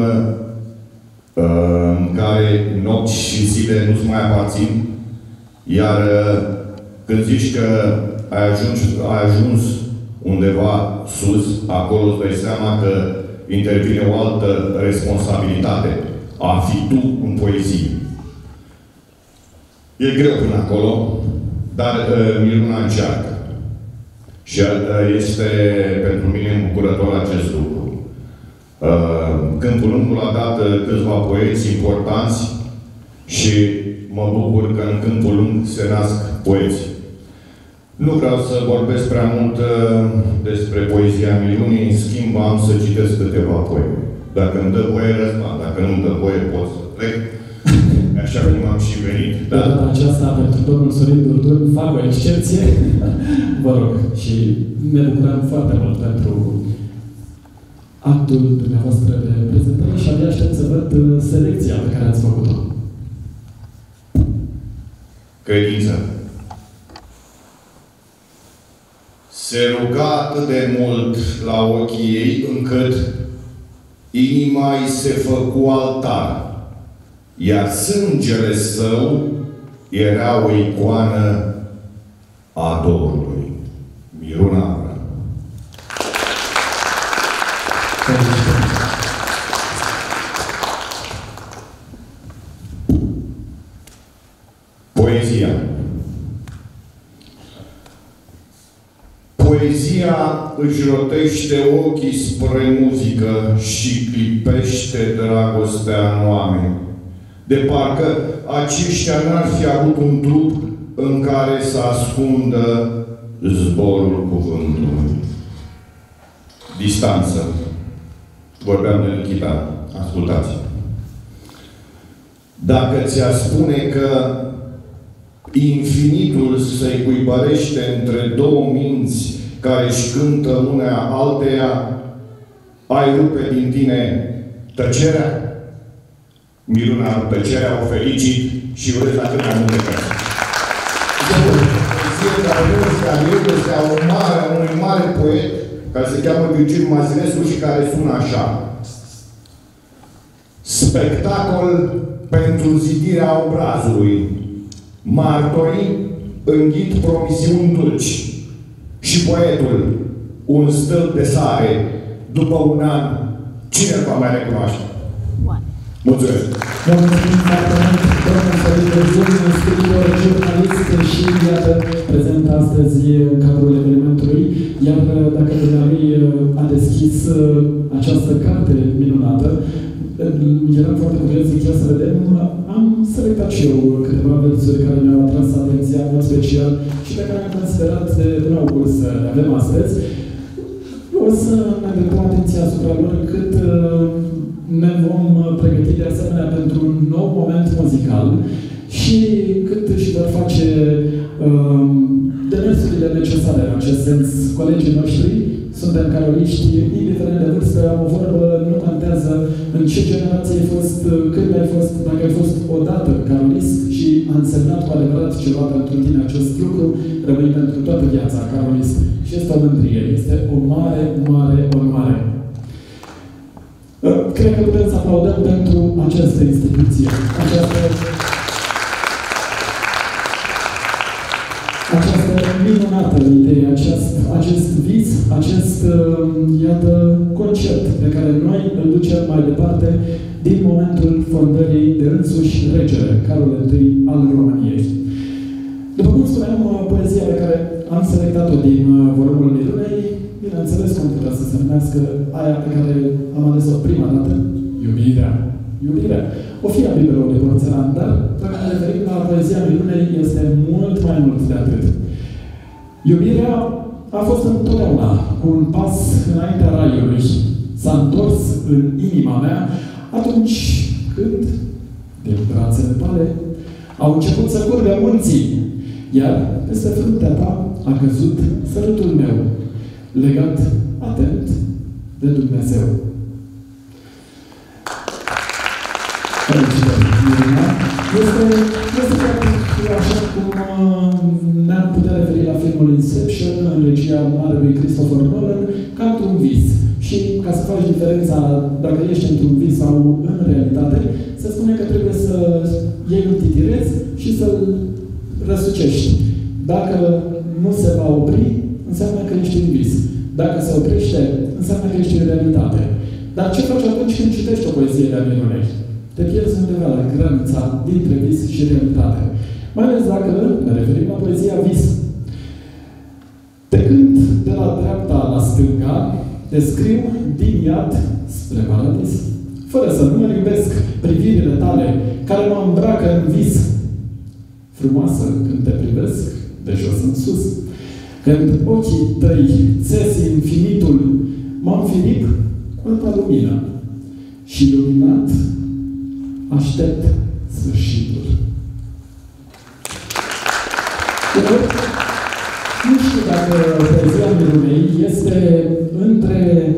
în care nopți și zile nu-ți mai aparțin. Iar când zici că ai ajuns undeva sus, acolo îți dai seama că intervine o altă responsabilitate. A fi tu în poezie. E greu până acolo, dar Miruna încearcă. Și este pentru mine îmbucurător acest lucru. Câmpul Lungul a dat câțiva poeți importanți și mă bucur că în Câmpul Lung se nasc poeți. Nu vreau să vorbesc prea mult despre poezia Minunii, în schimb am să citesc câteva poeme. Dacă îmi dă voie, răzban. Dacă nu îmi dă voie, pot să plec. Așa cum am și venit. Da, data aceasta, pentru domnul Sorin Durdun, fac o excepție. Vă rog. Și ne bucurăm foarte mult pentru actul dumneavoastră de prezentare și abia aștept să văd selecția pe care ați făcut-o. Credință. Se ruga atât de mult la ochii ei, încât inima îi se făcu altar, iar sângele său era o icoană a dorului. Miruna Avram. Poezia. Poezia își rotește ochii spre muzică și clipește dragostea în oameni. De parcă aceștia n-ar fi avut un trup în care să ascundă zborul cuvântului. Distanță. Vorbeam de Nikita. Ascultați. Dacă ți-a spune că infinitul se cuibărește între două minți care își cântă unea alteia, ai rupe din tine tăcerea? Miruna, tăcerea o felicit și urez la cât mai multe cărți. Este a unui mare poet care se cheamă Virgil Mazilescu și care sună așa. Spectacol pentru zidirea obrazului. Martorii înghit promisiuni dulci și poetul un stâlp de sare. După un an, cine îl va mai recunoaște? Mulțumesc! Vă mulțumim foarte mult, domnul Sorin Durdun, un scriitor, jurnalist și, iată, prezent astăzi în cadrul evenimentului. Iar dacă dumnealui a deschis această carte minunată, eram foarte curios chiar să vedem. Am selectat și eu câteva versuri care mi-au atras atenția în mod special și pe care am considerat de nou să le avem astăzi. O să ne îndreptăm atenția asupra lor cât ne vom pregăti de asemenea pentru un nou moment muzical și cât își vor face demersurile necesare în acest sens. Colegii noștri suntem caroliști, indiferent de vârstă, am o vorbă, nu contează în ce generație ai fost, când ai fost, dacă ai fost odată carolist și a însemnat cu adevărat ceva pentru tine acest lucru, rămâi pentru toată viața carolist. Și este o mândrie, este o mare, mare onoare. Cred că putem să aplaudăm pentru această instituție, această minunată idee, acest vis, acest, iată, concept pe care noi îl ducem mai departe din momentul fondării de însuși regele, Carol I al României. După cum spuneam, poezia pe care am selectat-o din volumul Mirunei, bineînțeles cum putea să se numească aia pe care am ales-o prima dată, Iubirea. Iubirea. O fi a biberul de porțelan, dar dacă ne referim la poezia Mirunei, este mult mai mult de atât. Iubirea a fost întotdeauna cu un pas înaintea raiului. S-a întors în inima mea atunci când, din brațele tale, au început să curgă munții, iar peste fruntea ta a căzut sărutul meu, legat atent de Dumnezeu. Este practic așa cum ne-am putea referi la filmul Inception, în regia marelui Christopher Nolan, ca într-un vis. Și ca să faci diferența dacă ești într-un vis sau în realitate, se spune că trebuie să iei un titirez și să-l răsucești. Dacă nu se va opri, înseamnă că ești în vis. Dacă se oprește, înseamnă că ești în realitate. Dar ce faci atunci când citești o poezie de-a Minunei? Te pierzi undeva la granița dintre vis și realitate. Mai ales dacă ne referim la poezia vis. Te cânt de la dreapta la stânga, te scriu din iad spre paradis, fără să nu mă iubesc privirile tale care mă îmbracă în vis. Frumoasă când te privesc de jos în sus. Când ochii tăi țese infinitul, m-am Filip cu alta lumină și luminat aștept sfârșitul. Eu nu știu dacă poezia Mirunei este între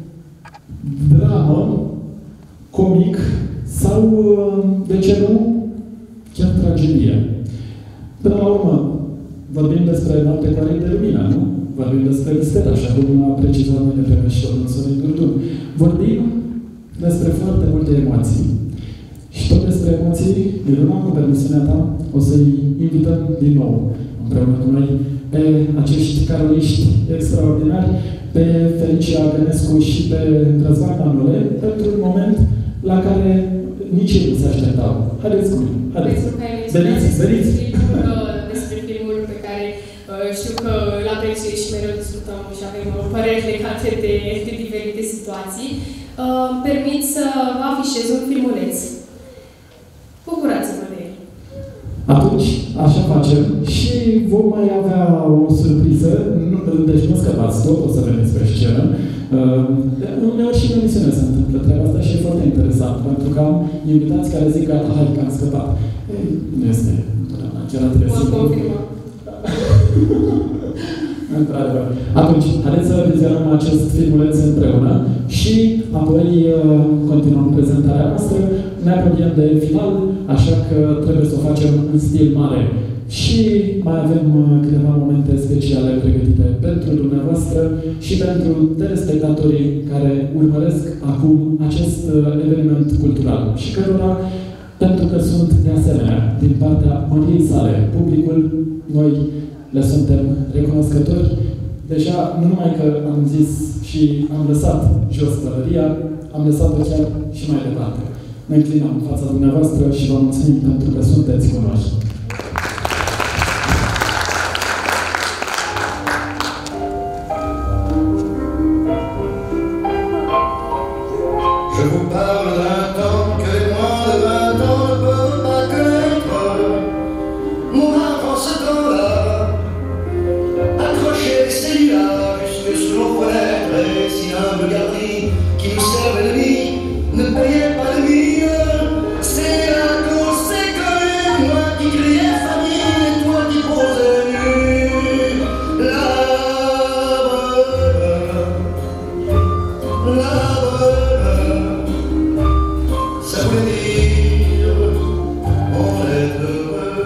dramă, comic sau, de ce nu, chiar tragedie. Până la urmă, vorbim despre noapte care e de lumină, nu? Vorbim despre misteri, așa cum a precizat mai devreme și domnul Sorin Durdun. Vorbim despre foarte multe emoții. Și tot despre emoții, Miruna, cu permisiunea ta, o să-i invităm din nou împreună cu noi pe acești caroliști extraordinari, pe Felicia Gănescu și pe Răzvan Manole, pentru un moment la care nici ei nu se așteptau. Haideți cu mine, haideți. Veniți. Despre filmul pe care știu că îl apreciez și mereu discutăm și avem păreri legate de diferite situații. Permit să vă afișez un filmuleț. Bucurați-vă de el. Atunci, așa facem și vom mai avea o surpriză. Deci nu scăpați tot, o să veniți pe scenă. Uneori și în emisiune se întâmplă treaba asta și e foarte interesant, pentru că am invitați care zic gata, hai că am scăpat. Nu este chiar trebuie să... Într-adevăr. Atunci, haideți să vizionăm acest filmuleț împreună și apoi continuăm prezentarea noastră. Ne apropiem de final, așa că trebuie să o facem în stil mare. Și mai avem câteva momente speciale pregătite pentru dumneavoastră și pentru telespectatorii care urmăresc acum acest eveniment cultural și cărora, pentru că sunt de asemenea din partea măriei sale, publicul, noi le suntem recunoscători. Deja, nu numai că am zis și am lăsat jos pălăria, am lăsat-o chiar și mai departe. Ne înclinăm în fața dumneavoastră și vă mulțumim pentru că sunteți cu noi. Je vous parle d'un temps que moins de 20 ans ne peuvent pas connaître. Moi, en ce temps-là, accroché ces lilas jusque sous nos fenêtres, et si humble garderie qui nous servait de nuit ne payait pas de mine, c'est là qu'on s'est connu, moi qui criais famille et toi qui posais nu. La ça voulait dire on est heureux.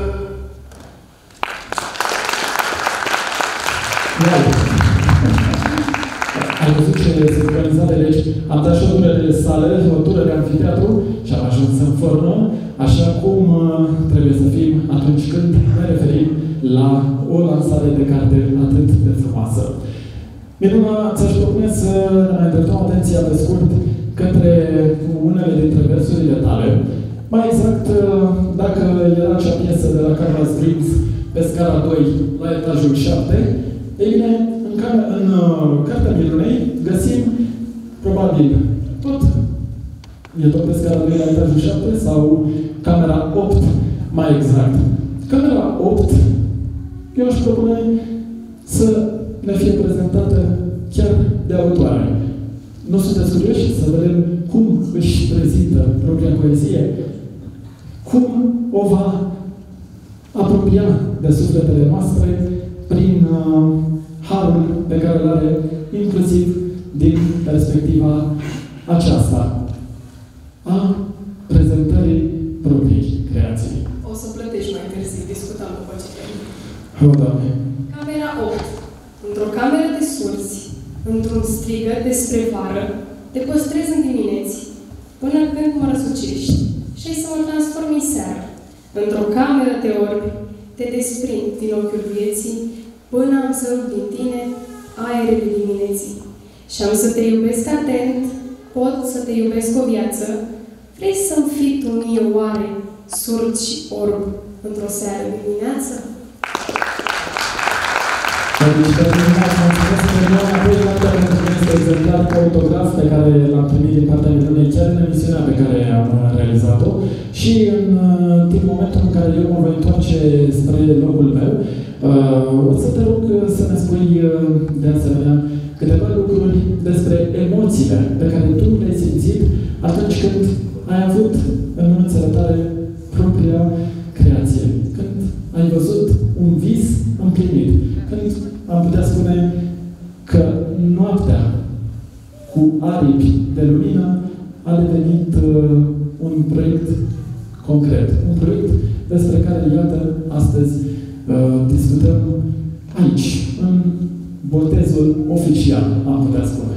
Ai văzut ce sincronizare, deci am dat și o tură de sală, o tură de amfiteatru și am ajuns în formă, așa cum trebuie să fim atunci când ne referim la o lansare de carte atât de frumoasă. Miruna, ți-aș propune să ne mai îndreptăm atenția pe scurt către unele dintre versurile tale. Mai exact, dacă era acea piesă de la Carla Springs pe scara 2 la etajul 7, ei bine, în Cartea Mirunei găsim, probabil, tot, e tot pe scara 2 la etajul 7 sau camera 8, mai exact. Camera 8, eu aș propune să ne fie prezentată chiar de autoare. Nu sunteți curioși să vedem cum își prezintă propria poezie? Cum o va apropia de sufletele noastre prin harul pe care îl are inclusiv din perspectiva aceasta a prezentării propriei creații. O să plătești mai târziu, discutăm după ce termin. O, Doamne! Camera 8. Într-o cameră de surzi, într-un strigăt despre vară, te păstrez în dimineți, până când mă răsucești și ai să mă transformi în seară. Într-o cameră de orbi, te desprind din ochiul vieții, până am să rup din tine aerele dimineții. Și am să te iubesc atent, pot să te iubesc o viață, vrei să-mi fii tu mie oare, surd și orb, într-o seară de dimineață? Deci, pentru mine, mulțumesc că nu am apoi la toate pentru că este exemplar cu autograf pe care l-am primit din partea Mirunei chiar în emisiunea pe care am realizat-o și în momentul în care eu mă voi întoarce spre locul meu, O să te rog să ne spui de asemenea câteva lucruri despre emoțiile pe care tu le-ai simțit atunci când ai avut în mâințele tale propria creație. Când ai văzut un vis împlinit. Când am putea spune că noaptea cu aripi de lumină a devenit un proiect concret. Un proiect despre care, iată, astăzi discutăm aici, în botezul oficial, am putea spune.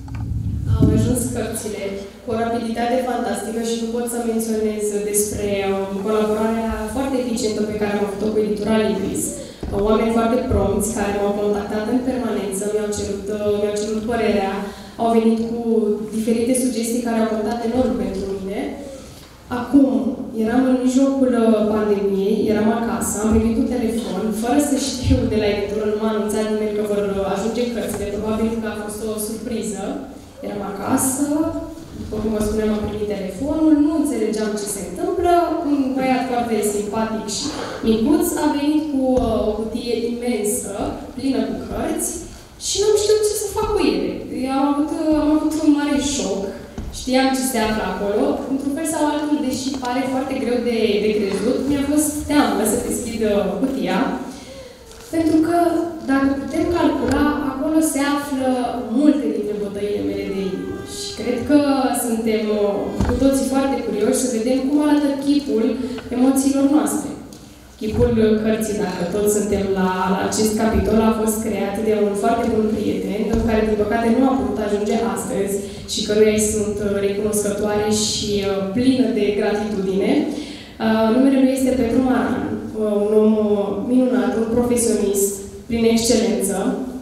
Au ajuns cărțile cu o rapiditate fantastică și nu pot să menționez despre colaborarea foarte eficientă pe care am avut-o cu editura Libris. Oameni foarte prompți care m-au contactat în permanență, mi-au cerut părerea, au venit cu diferite sugestii care au contat enorm pentru mine. Acum, eram în mijlocul pandemiei, eram acasă, am primit un telefon, fără să știu de la editură, nu m-a anunțat nimeni că vor ajunge cărțile, probabil că a fost o surpriză. Eram acasă, după cum vă spuneam, am primit telefonul, nu înțelegeam ce se întâmplă, un băiat foarte simpatic și micuț a venit cu o cutie imensă, plină cu cărți și nu știut ce să fac cu ele. Am avut un mare șoc. Știam ce se află acolo, într-un fel sau altul, deși pare foarte greu de crezut, mi-a fost teamă să deschid cutia, pentru că, dacă putem calcula, acolo se află multe dintre bătăile mele de inimă. Și cred că suntem cu toții foarte curioși să vedem cum arată chipul emoțiilor noastre. Chipul cărții, dacă toți suntem la acest capitol, a fost creat de un foarte bun prieten, care, din păcate, nu a putut ajunge astăzi și căruia îi sunt recunoscătoare și plină de gratitudine. Numele lui este Petru Maran, un om minunat, un profesionist prin excelență,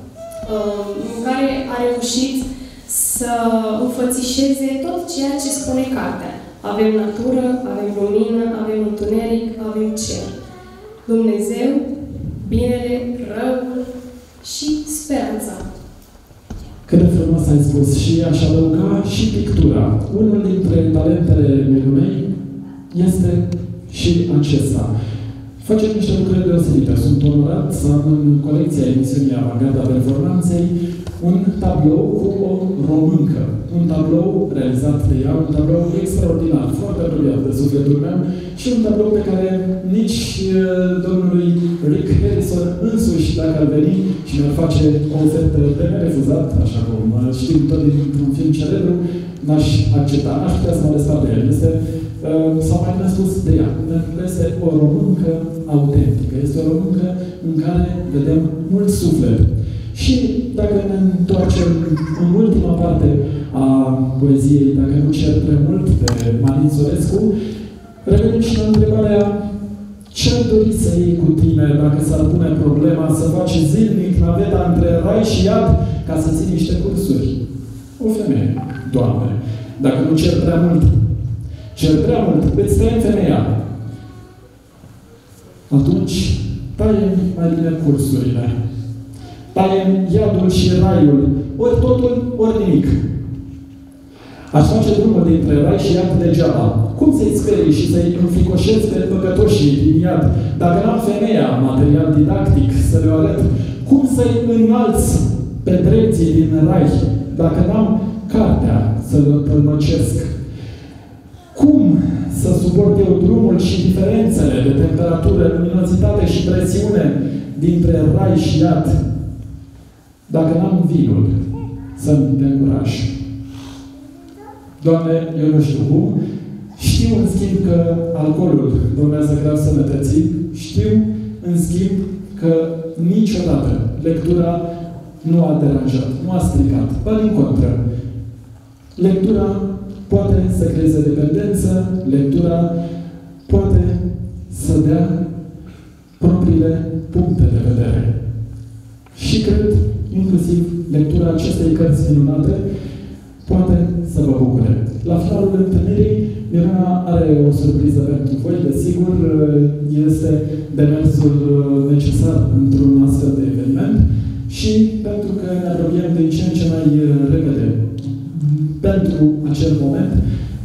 care a reușit să înfățișeze tot ceea ce spune cartea. Avem natură, avem lumină, avem întuneric, avem cer. Dumnezeu, binele, răul și speranța. Cât de frumos ai spus și aș adăuga și pictura. Unul dintre talentele mei este și acesta. Facem niște lucruri deosebite. Sunt onorat să am în colecția emisiunii Avangarda Performanței un tablou cu o româncă. Un tablou realizat de ea, un tablou extraordinar, foarte apropiat de sufletul meu și un tablou pe care nici domnului Rick Harrison însuși, dacă ar veni și mi-ar face o ofertă de nerefuzat, așa cum știm tot dintr-un film celebru, n-aș accepta, n-aș putea să mă despart de el. Sau mai bine spus de ea. Este o româncă autentică. Este o româncă în care vedem mult suflet. Și dacă ne întoarcem în ultima parte a poeziei, dacă nu cer prea mult de Marin Sorescu, revenim și la întrebarea ce-ar dori să iei cu tine dacă s-ar pune problema să faci zilnic naveta între rai și iad ca să ții niște cursuri? O femeie, Doamne, dacă nu cer prea mult, cer prea mult, îți tăiem femeia. Atunci, taie mai bine cursurile. Taiem iadul și raiul, ori totul, ori nimic. Aș face drumul dintre rai și iad degeaba. Cum să-i sperii și să-i înficoșezi pe păcătoșii din iad, dacă n-am femeia, material didactic, să le arăt? Cum să-i înalți pe drepții din rai, dacă n-am cartea să-l tălmăcesc? Cum să suport eu drumul și diferențele de temperatură, luminozitate și presiune dintre rai și iad, dacă n-am vinul să-mi dea curaj? Doamne, eu nu știu cum. Știu, în schimb, că alcoolul dăunează grav sănătății. Știu, în schimb, că niciodată lectura nu a deranjat, nu a stricat. Ba din contră. Lectura poate să creeze dependență, lectura poate să dea propriile puncte de vedere. Și cred, inclusiv, lectura acestei cărți minunate poate să vă bucure. La finalul întâlnirii, Miruna are o surpriză pentru voi, desigur, este demersul necesar într-un astfel de eveniment și pentru că ne apropiem din ce în ce mai repede pentru acel moment,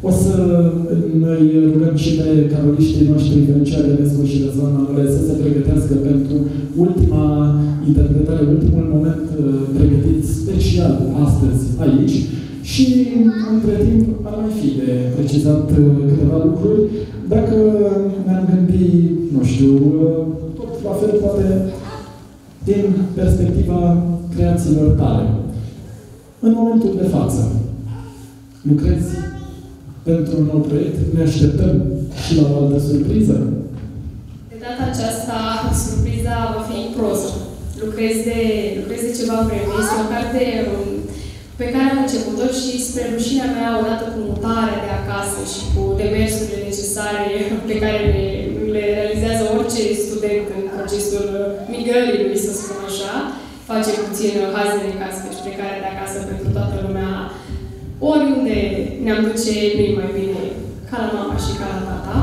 O să noi rugăm și pe caroliștii noștri, Venecia Ionescu și Răzvan Manole, să se pregătească pentru ultima interpretare, ultimul moment pregătit special astăzi aici. Și între timp ar mai fi de precizat câteva lucruri. Dacă ne-am gândit, nu știu, tot la fel poate din perspectiva creațiilor tale. În momentul de față, lucrezi pentru un nou proiect? Ne așteptăm și la o altă surpriză? De data aceasta, surpriza va fi proză. Lucrez de ceva vreme. Este o carte pe care am început-o și spre rușinea mea, odată cu mutarea de acasă și cu demersurile necesare pe care le realizează orice student în procesul migrării, să spun așa, face puțin haze de casă și plecarea de acasă pentru toată lumea. Oriunde ne-am duce, nu mai bine ca la mama și ca la tata.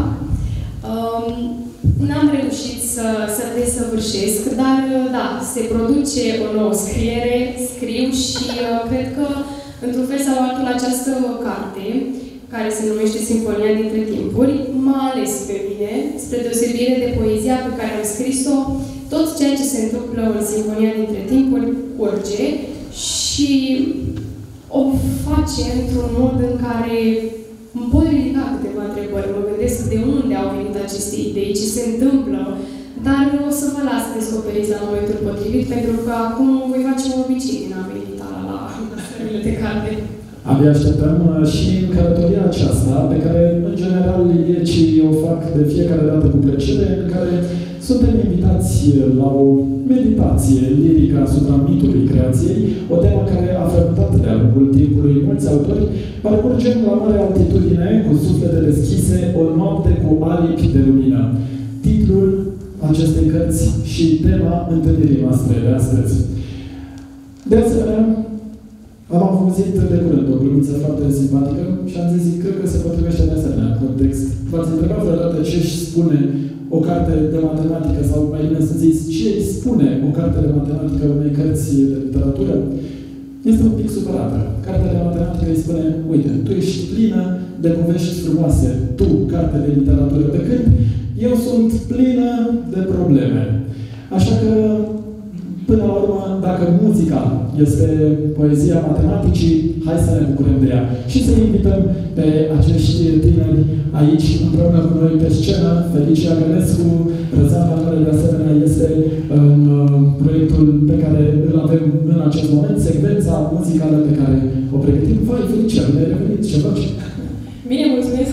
N-am reușit să desăvârșesc, dar da, se produce o nouă scriere, scriu și cred că, într-un fel sau altul, această carte, care se numește Sinfonia dintre timpuri, m-a ales pe mine, spre deosebire de poezia pe care am scris-o. Tot ceea ce se întâmplă în Sinfonia dintre timpuri curge și o face într-un mod în care îmi pot ridica câteva întrebări. Mă gândesc de unde au venit aceste idei, ce se întâmplă, dar o să vă las descoperiți la momentul potrivit, pentru că acum voi face un obicei din a medita la stările de carte. Abia așteptăm și în călătoria aceasta, pe care, în general, liecii o fac de fiecare dată cu plăcere, în care suntem invitați la o meditație lirică asupra mitului creației, o temă care a frământat de-a lungul timpului mulți autori. Parcurgem la mare altitudine, cu suflete deschise, o noapte cu aripi de lumină. Titlul acestei cărți și tema întâlnirii noastre de astăzi. De asemenea, am auzit de curând o glumiță foarte simpatică și am zis, cred că se potrivește de asemenea context. V-ați întrebat vreodată ce își spune o carte de matematică, sau mai bine să zici, ce îi spune o carte de matematică unei cărți de literatură? Este un pic supărată. Cartea de matematică îi spune, uite, tu ești plină de povești frumoase, tu, carte de literatură, pe când eu sunt plină de probleme. Așa că, până la urmă, dacă muzica este poezia matematicii, hai să ne bucurăm de ea. Și să invităm pe acești tineri aici, împreună cu noi pe scenă. Felicia Gănescu, Răzvan Manole, de asemenea, este în proiectul pe care îl avem în acest moment, secvența muzicală pe care o pregătim. Vai, Felicia, ne-ai revenit, ce faci? Bine, mulțumesc!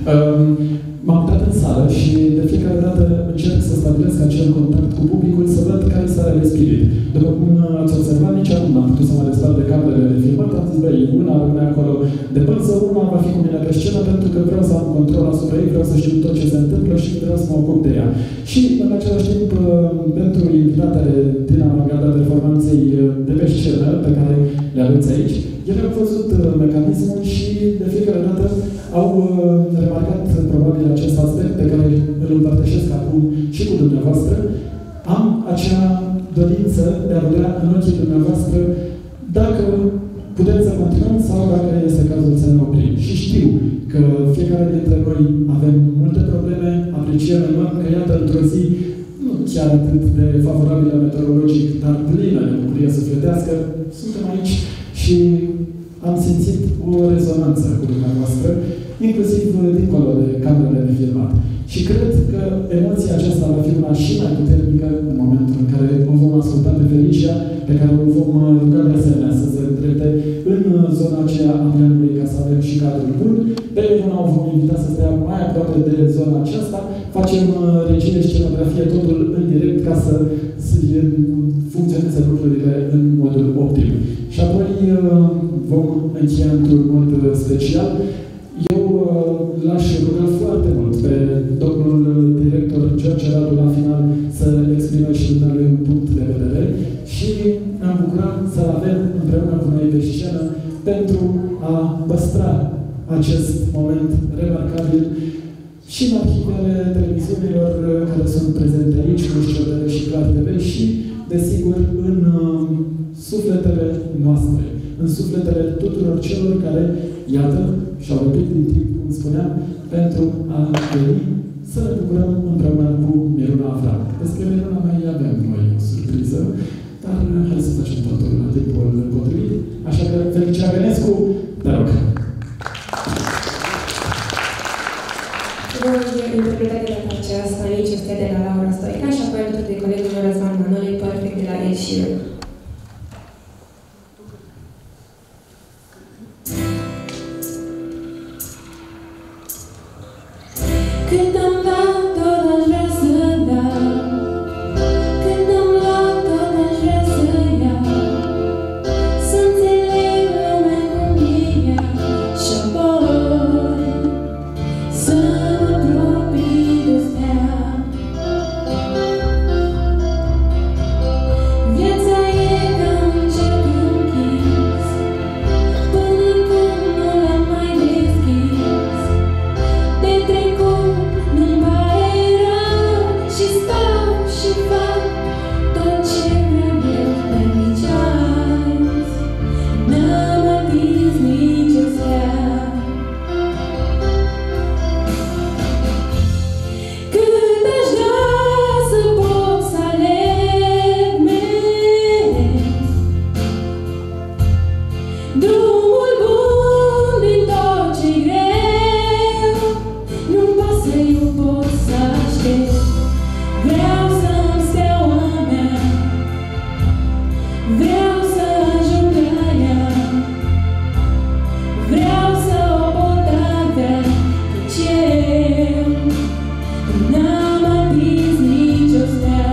M-am uitat în sală și de fiecare dată încerc să stabilesc acel contact cu publicul, să văd care este starea de spirit. După cum ați observat, nici acum n-am putut să mă despart de camerele de filmat, am zis, băi, una rămâne acolo de bază, una va fi cu mine pe scenă, pentru că vreau să am control asupra ei, vreau să știu tot ce se întâmplă și vreau să mă ocup de ea. Și, în același timp, pentru invitatele din avangarda performanței de pe scenă, pe care le aveți aici, ele au văzut mecanismul și de fiecare dată au remarcat probabil acest aspect pe care îl împărtășesc acum și cu dumneavoastră. Am acea dorință de a vedea în ochii dumneavoastră dacă putem să continuăm sau dacă este cazul să ne oprim. Și știu că fiecare dintre noi avem multe probleme, apreciem enorm că, iată, într-o zi nu chiar atât de favorabilă meteorologic, dar plină de bucurie sufletească, suntem aici și am simțit o rezonanță cu dumneavoastră, inclusiv dincolo de camerele de filmat. Și cred că emoția aceasta va fi una și mai puternică în momentul în care o vom asculta pe Felicia, pe care o vom ruga de asemenea să se îndrepte în zona aceea a planului, ca să avem și cadrul bun. Pe Elena o vom invita să stea mai aproape de zona aceasta, facem regie, scenografie, totul în direct ca să funcționeze lucrurile în modul optim. Și apoi vom încheia într-un mod special. Eu l-aș ruga foarte mult pe domnul director George Radu la final să exprime și dumneavoastră un punct de vedere și am bucurat să-l avem împreună cu noi pe scenă pentru a păstra acest moment remarcabil și în arhivele televiziunilor care sunt prezente aici, cu Știodele și Clar TV și, desigur, în sufletele noastre, în sufletele tuturor celor care, iată, și-au răpit din timp cum spuneam, pentru a veni să ne bucurăm împreună cu Miruna Avram. Despre Miruna mai avem noi o surpriză, dar hai să facem totul la timpul potrivit. Așa că, Felicia Gănescu, te rog. Voi interpreta de data aceasta Nici este de la Laura Stoica și apoi alături de colegul meu Răzvan Manole, Perfect de la Ed Sheeran. Când am dat tot aș vrea să dau, când am luat tot aș vrea să iau, să înțeleg lumea cum e ea și apoi să mă apropii de stea. Viața e ca un cerc închis, până când nu l-am mai deschis. De trecut nu-mi pare rău și stau și fac tot ce vreau eu, dar nici azi n-am atins nici o stea. Cât aș da să pot să aleg mereu drumul bun din tot ce-i greu, nu-mi pasă, eu pot să aștept. Vreau să-mi steaua mea, vreau să ajung la ea, vreau să o pot avea, căci eu n-am atins nici o stea.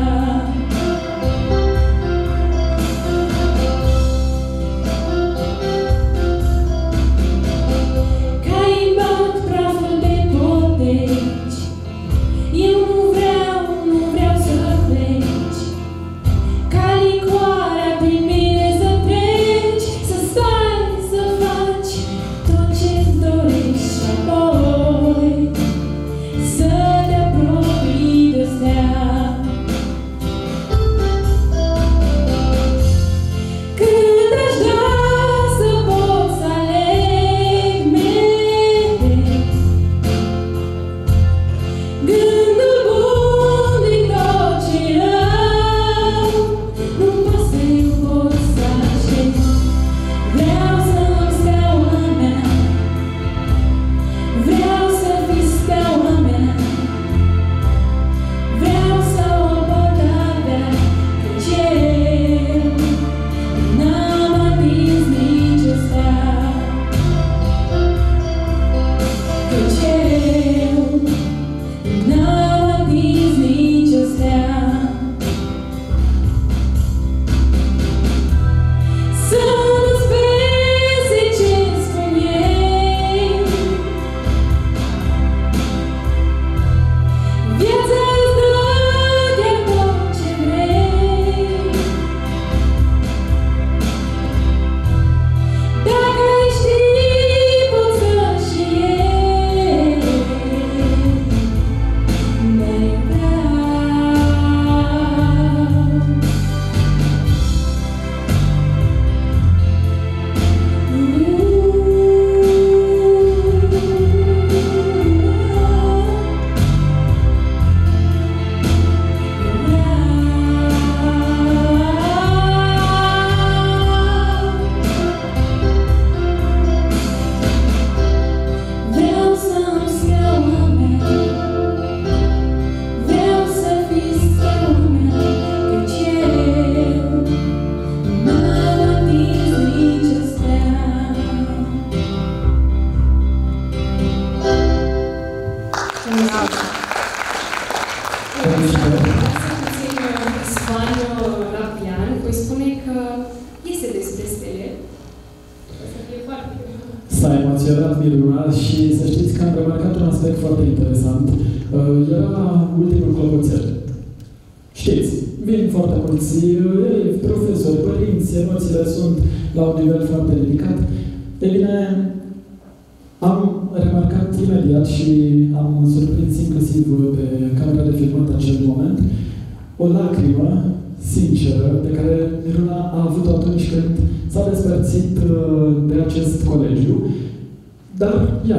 Ca-i bat praful de poteci, eu nu vreau să pleci. Ca licoarea prin mine să treci, să stai, să faci tot ce-ți dorești și apoi să te apropii de stea. Cât aș da să pot să aleg mereu gândul bun din tot ce am, nu-mi pasă, eu pot să aștept. Vreau să-mi steaua mea, vreau să fii steaua mea, vreau să o pot avea, căci eu n-am atins nici o stea. Căci eu n-am atins nici o stea. Să nu-ți pese ce spun ei, viața îți dă chiar tot ce vrei. Dacă ai ști, poți să și iei, dar eu vreau. Vreau să-mi steaua mea, vreau să fii steaua mea, căci eu n-am atins nici o stea. La pian, voi spune că este despre stele. O să fie foarte... S-a emoționat Miruna și să știți că am remarcat un aspect foarte interesant. Era ultimul clopoțel. Știți, vin foarte mulți elevi, profesori, părinți, emoțiile sunt la un nivel foarte ridicat. Ei bine, am remarcat imediat și am surprins inclusiv pe camera de filmat acel moment o lacrimă sinceră pe care Miruna a avut-o atunci când s-a despărțit de acest colegiu. Dar, iată,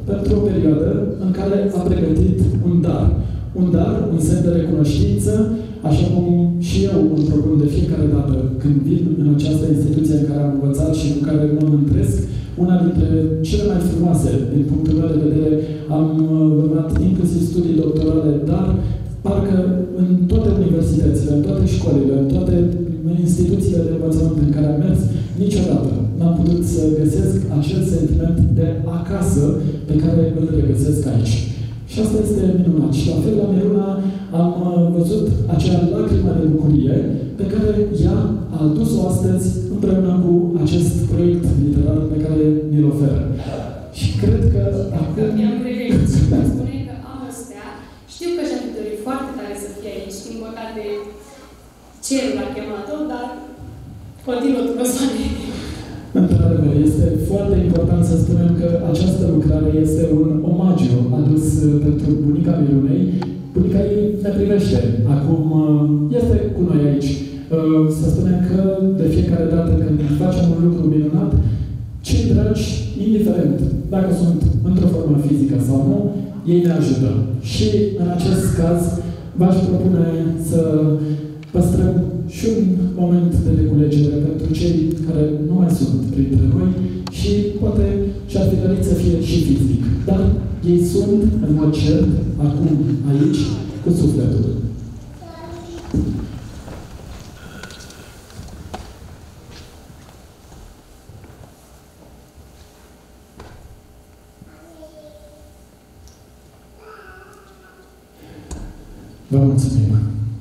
pentru o perioadă în care a pregătit un dar. Un dar, un semn de recunoștință, așa cum și eu îmi propun de fiecare dată când vin în această instituție în care am învățat și cu care mă mândresc, una dintre cele mai frumoase, din punctul meu de vedere, am urmat inclusiv studii doctorale, dar parcă în toate universitățile, în toate școlile, în toate instituțiile de învățământ în care am mers, niciodată n-am putut să găsesc acel sentiment de acasă pe care îl regăsesc aici. Și asta este minunat. Și la fel la Miruna am văzut acea lacrimă de bucurie pe care ea a adus-o astăzi împreună cu acest proiect literar pe care ni-l oferă. Și cred că acum... Mi-am revenit și îmi spune că am o stea. Știu că și-a fi dorit foarte tare să fie aici, din păcate cerul a chemat-o, dar continuă tu, Răzvane. Într-adevăr, este foarte important să spunem că această lucrare este un omagiu adus pentru bunica Mirunei. Bunica ei ne privește. Acum este cu noi aici. Să spunem că de fiecare dată când facem un lucru minunat, cei dragi, indiferent dacă sunt într-o formă fizică sau nu, ei ne ajută. Și în acest caz v-aș propune să păstrăm și un moment de reculegere pentru cei care nu mai sunt printre noi și poate și-ar fi dorit să fie și fizic. Dar ei sunt, în mod cert, acum, aici, cu sufletul. Vă mulțumim!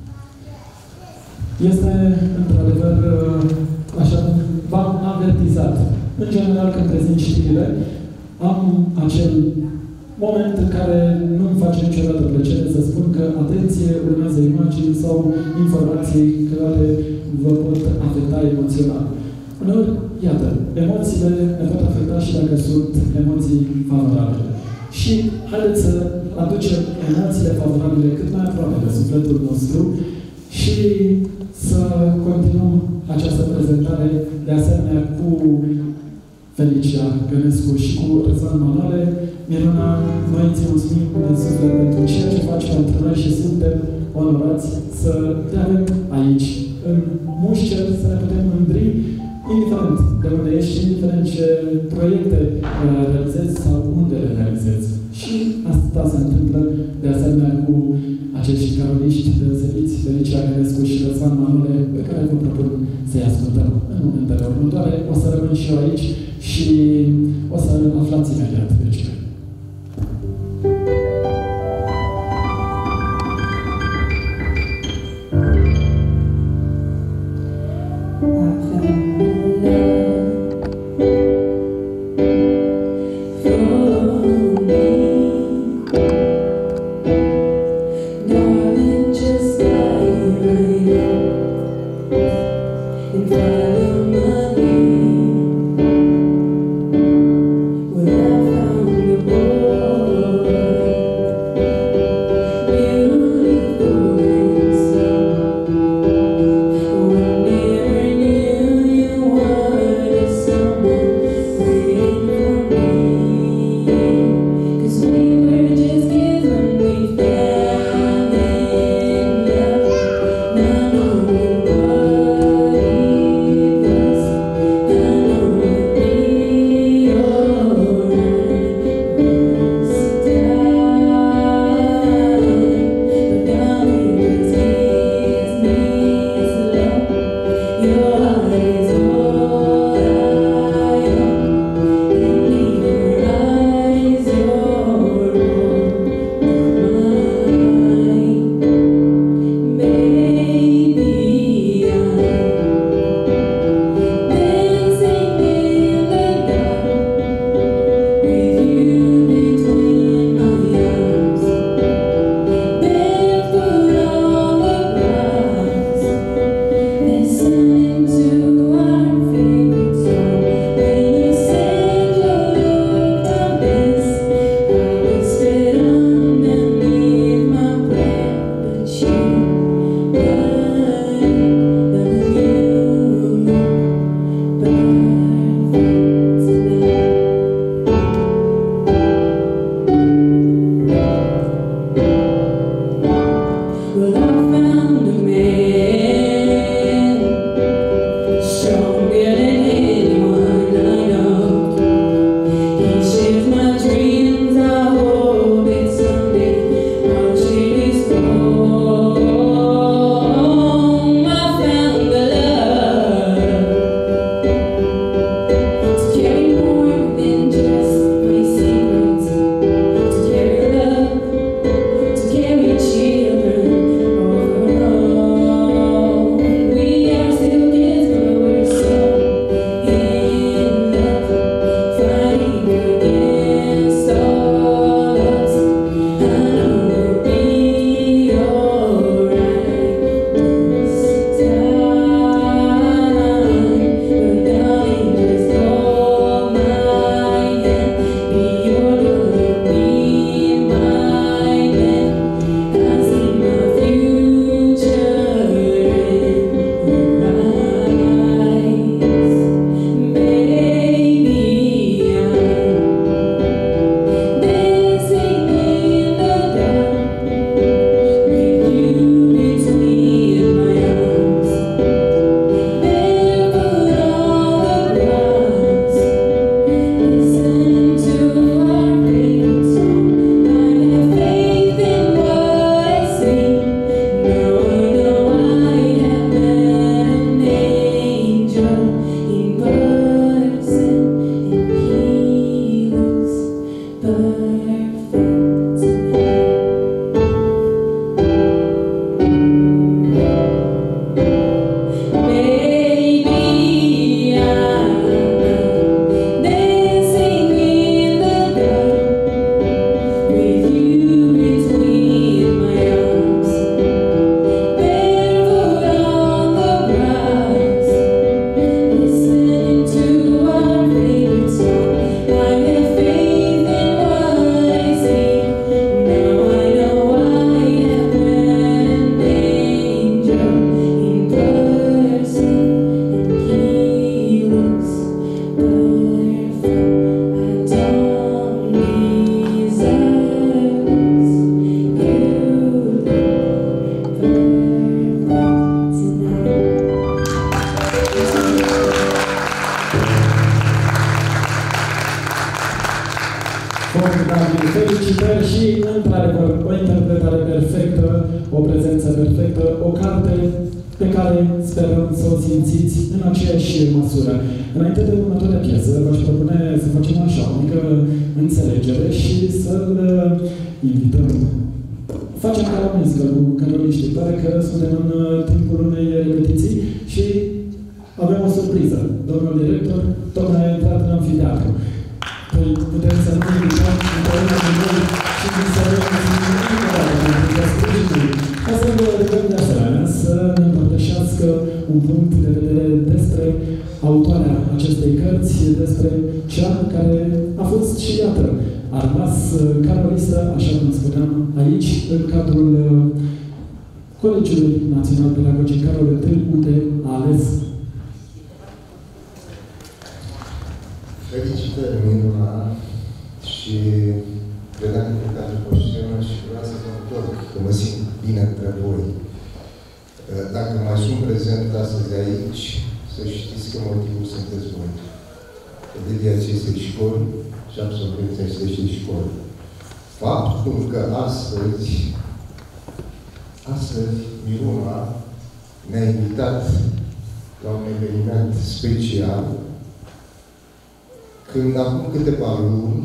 Este, într-adevăr, așa cum v-am avertizat. În general, când prezint știrile, am acel moment în care nu-mi face niciodată plăcere să spun că, atenție, urmează imagini sau informații care vă pot afecta emoțional. Uneori, iată, emoțiile ne pot afecta și dacă sunt emoții favorabile. Și haideți să aducem emoțiile favorabile cât mai aproape de sufletul nostru și să continuăm această prezentare, de asemenea cu Felicia Gănescu și cu Răzvan Manole. Miruna, noi îți mulțumim din suflet pentru ceea ce faci pentru noi și suntem onorați să te avem aici, în Mușcel, să ne putem mândri, indiferent de unde ești, indiferent ce proiecte realizezi sau unde le realizezi. Și asta se întâmplă de asemenea cu acești caroliști deosebiți, Felicia Gănescu și Răzvan Manole, pe care vă propun să-i ascultăm în momentele următoare. O să rămân și eu aici și o să aflați imediat de ce. felicitări și, într-adevăr, o interpretare perfectă, o prezență perfectă, o carte pe care sperăm să o simțiți în aceeași măsură. Înainte de următoarea piesă, v-aș propune să facem așa, o mică înțelegere și să-l invităm. Facem ca la muzică cu canoniștii. Pare că suntem în timpul unei repetiții și avem o surpriză. Domnul director tocmai a intrat în amfiteatru. Păi putem să nu invităm împreună cu noi și să ca să vă rugăm de asemenea să ne împărtășească un punct de vedere despre autoarea acestei cărți, despre cea care a fost și, iată, a rămas carolistă, așa cum spuneam, aici, în cadrul Colegiului Național Pedagogic Carol I, unde a ales. Felicitări, Miruna, și credeam că plecat pe scenă și vreau să vă întorc, că mă simt bine între voi. Dacă mai sunt prezent astăzi aici, să știți că motivul sunteți voi. Elevii acestei școli și absolvenții acestei școli. Faptul că astăzi Miruna ne-a invitat la un eveniment special, când acum câteva luni,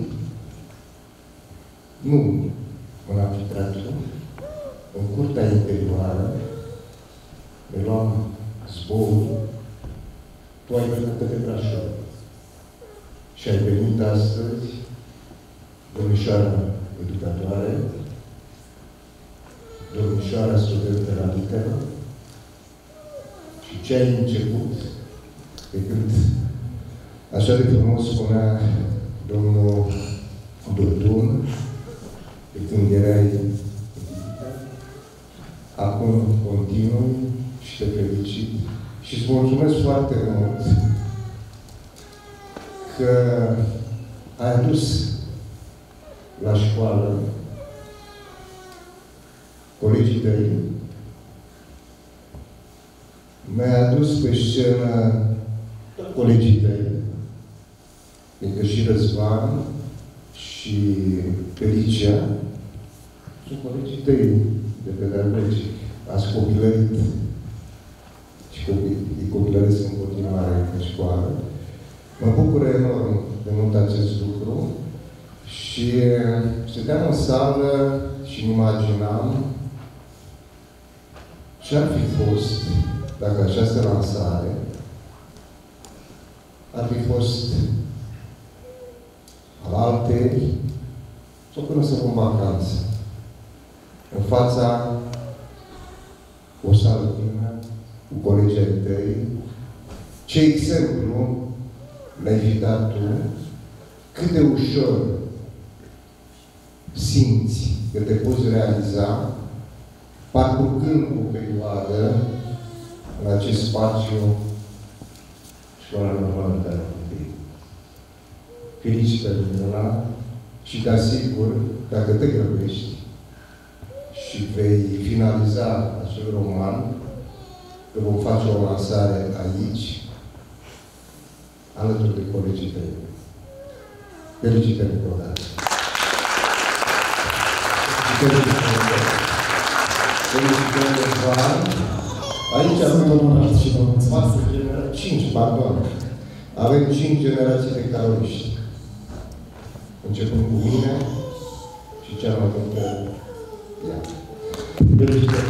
nu în amfiteatru, în curtea interioară, ne luam zborul, tu ai venit către Brașov. Și ai venit astăzi, domnișoara educatoare, domnișoara studentă la literă, și ce ai început de când, așa de frumos spunea domnul Dodun, de când erai acum continui și te felicit și îți mulțumesc foarte mult că ai adus la școală colegii tăi, mi-ai adus pe scenă colegii tăi, adică și Răzvan și Felicia, sunt colegii tăi de pedagogic. Ați copilărit și copilăresc în continuare în școală. Mă bucură enorm de mult acest lucru și stăteam în sală și îmi imaginam ce ar fi fost dacă această lansare ar fi fost al alteri sau până să vom vacanță. În fața o sală plină cu colegii tăi, ce exemplu le-ai fi dat tu, cât de ușor simți că te poți realiza parcurgând o perioadă în acest spațiu școala normală care am făcut. Felicitări, Miruna, și te asigur, dacă te grăbești și vei finaliza acel roman, că vom face o lansare aici, alături de colegii tăi. Felicitări, încă o dată. Felicitări, Răzvan. Aici avem 5 generații de caroliști. Începând cu mine și cea mai multă ea. Felicitări.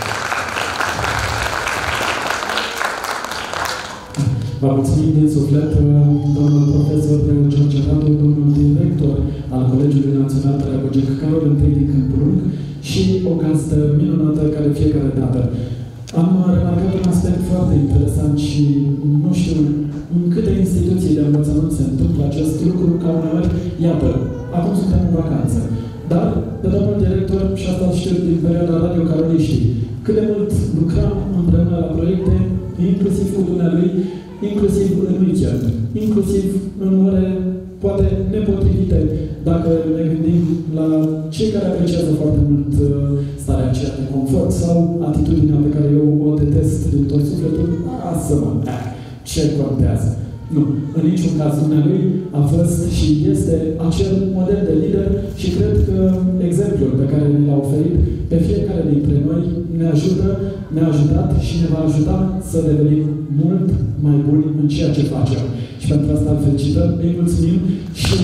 Vă mulțumim din suflet, domnul profesor George Radu, domnul director al Colegiului Național Pedagogic Carol I din Câmpul Lung și o gazdă minunată care fiecare dată. Am remarcat un aspect foarte interesant și nu știu în câte instituții de învățământ se întâmplă acest lucru, ca uneori, iată, acum suntem în vacanță. Dar, pe domnul director, și asta știu din perioada Radio Caroliștii, cât de mult lucram împreună la proiecte, inclusiv cu dumnealui, inclusiv în weekend, inclusiv în ore poate nepotrivite, dacă ne gândim la cei care apreciază foarte mult starea aceea de confort sau atitudinea pe care eu o detest din tot sufletul, lasă-mă, ce contează. Nu, în niciun caz dumnealui a fost și este acel model de lider și cred că exemplul pe care ne l-a oferit pe fiecare dintre noi ne-a ajutat și ne va ajuta să devenim mult mai buni în ceea ce facem. Și pentru asta îl felicităm, îi mulțumim și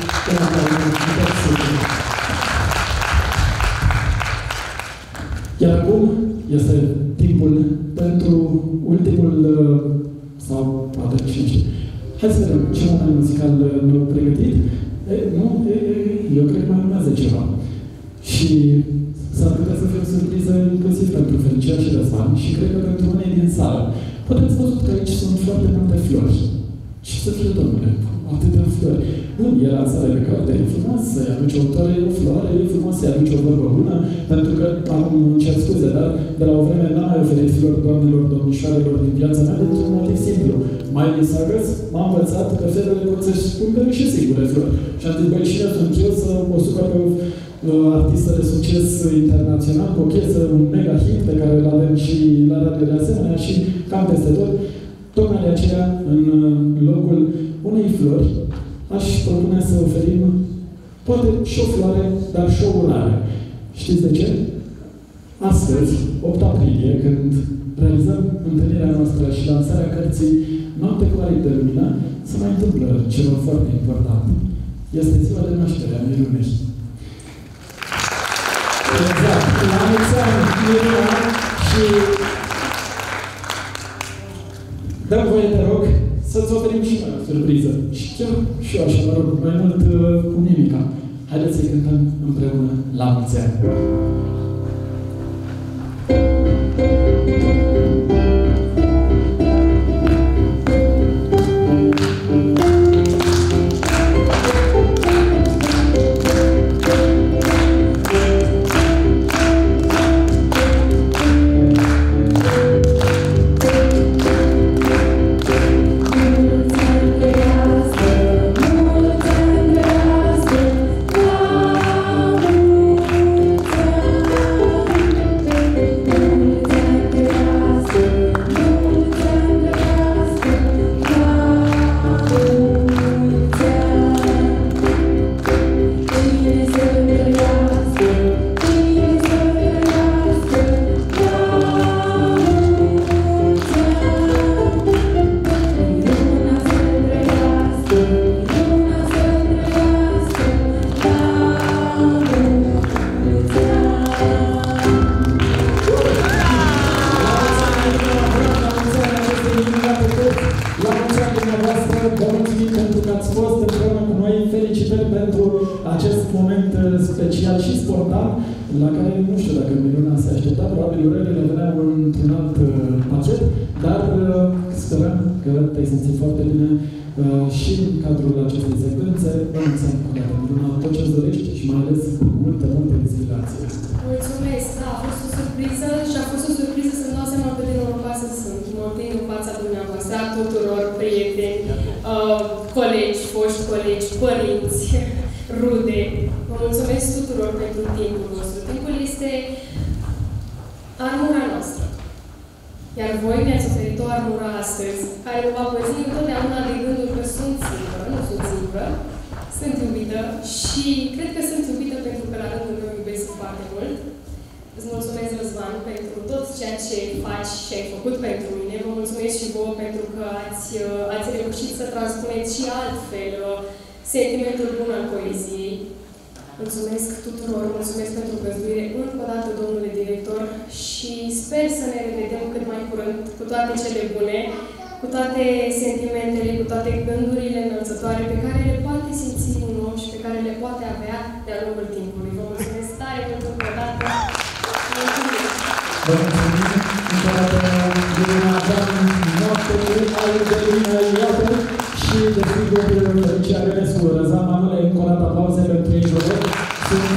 iar acum este timpul pentru ultimul sau poate și nu știu. Hai să vedem ce moment muzical ne-au pregătit. Nu? Eu cred că mai urmează ceva. Și s-ar putea să fie o surpriză inclusiv pentru Felicia și Răzvan și cred că pentru unei din sală. Poate ați văzut că aici sunt foarte multe flori. Și să fie, domnule, atâtea flori. Bun, e lansarea de carte, e frumos să-i aduce autoare o floare, e frumos să-i aduce o vorbă bună, pentru că, acum îmi cer scuze, dar de la o vreme n-am mai oferit flori doamnelor, domnișoarelor din viața mea, dintr-un motiv simplu. Miley Cyrus m-a învățat că fetele pot să-și cumpere și singure flori. Și am zis, băi, cine sunt eu să o supăr pe o artistă de succes internațional, cu o piesă, un mega hit pe care îl avem și la radio de asemenea și cam peste tot. Tocmai de aceea, în locul unei flori, aș propune să oferim poate și o floare, dar și o urare. Știți de ce? Astăzi, 8 aprilie, când realizăm întâlnirea noastră și lansarea cărții Noapte cu aripi de lumină, se mai întâmplă ceva foarte important. Este ziua de naștere a Mirunei. Exact. La mulți ani, Miruna, și dăm voie, te rog, să-ți oferim și noi o surpriză. Și chiar și eu așa, mă rog, mai mult cu nimica. Haideți să cântăm împreună la mulți ani. special și spontan, la care nu știu dacă Miruna se aștepta, probabil urările veneau într-un alt pachet, dar sperăm că te-ai simțit foarte bine și în cadrul acestei secvențe. Vă mulțumim cu toată Miruna, tot ce-ți dorești și mai ales multă inspirație. Mulțumesc, da, a fost o surpriză și a fost o surpriză să-mi dau seama cât de norocoasă sunt. Mă întâln în fața dumneavoastră, a tuturor prieteni, colegi, foști colegi, părinți, rude. Vă mulțumesc tuturor pentru timpul vostru. Timpul este armura noastră. Iar voi mi-ați oferit o armură astăzi, care mă va păzi întotdeauna de gândul că sunt singură, nu sunt singură, sunt iubită și cred că sunt iubită pentru că la rândul meu iubesc foarte mult. Îți mulțumesc, Răzvan, pentru tot ceea ce faci și ai făcut pentru mine. Vă mulțumesc și vouă pentru că ați reușit să transpuneți și altfel sentimentul bun al poeziei. Mulțumesc tuturor, mulțumesc pentru găzduire încă o dată, domnule director, și sper să ne revedem cât mai curând cu toate cele bune, cu toate sentimentele, cu toate gândurile înălțătoare pe care le poate simți un om și pe care le poate avea de-a lungul timpului. Vă mulțumesc tare mult încă o dată. Mulțumesc! Vă mulțumim încă o dată, Miruna, noapte, aripi de lumină, iată, și desigur, Felicia Gănescu, Răzvan Manule, încă o dată aplauze pentru ei, vă rog. Sunt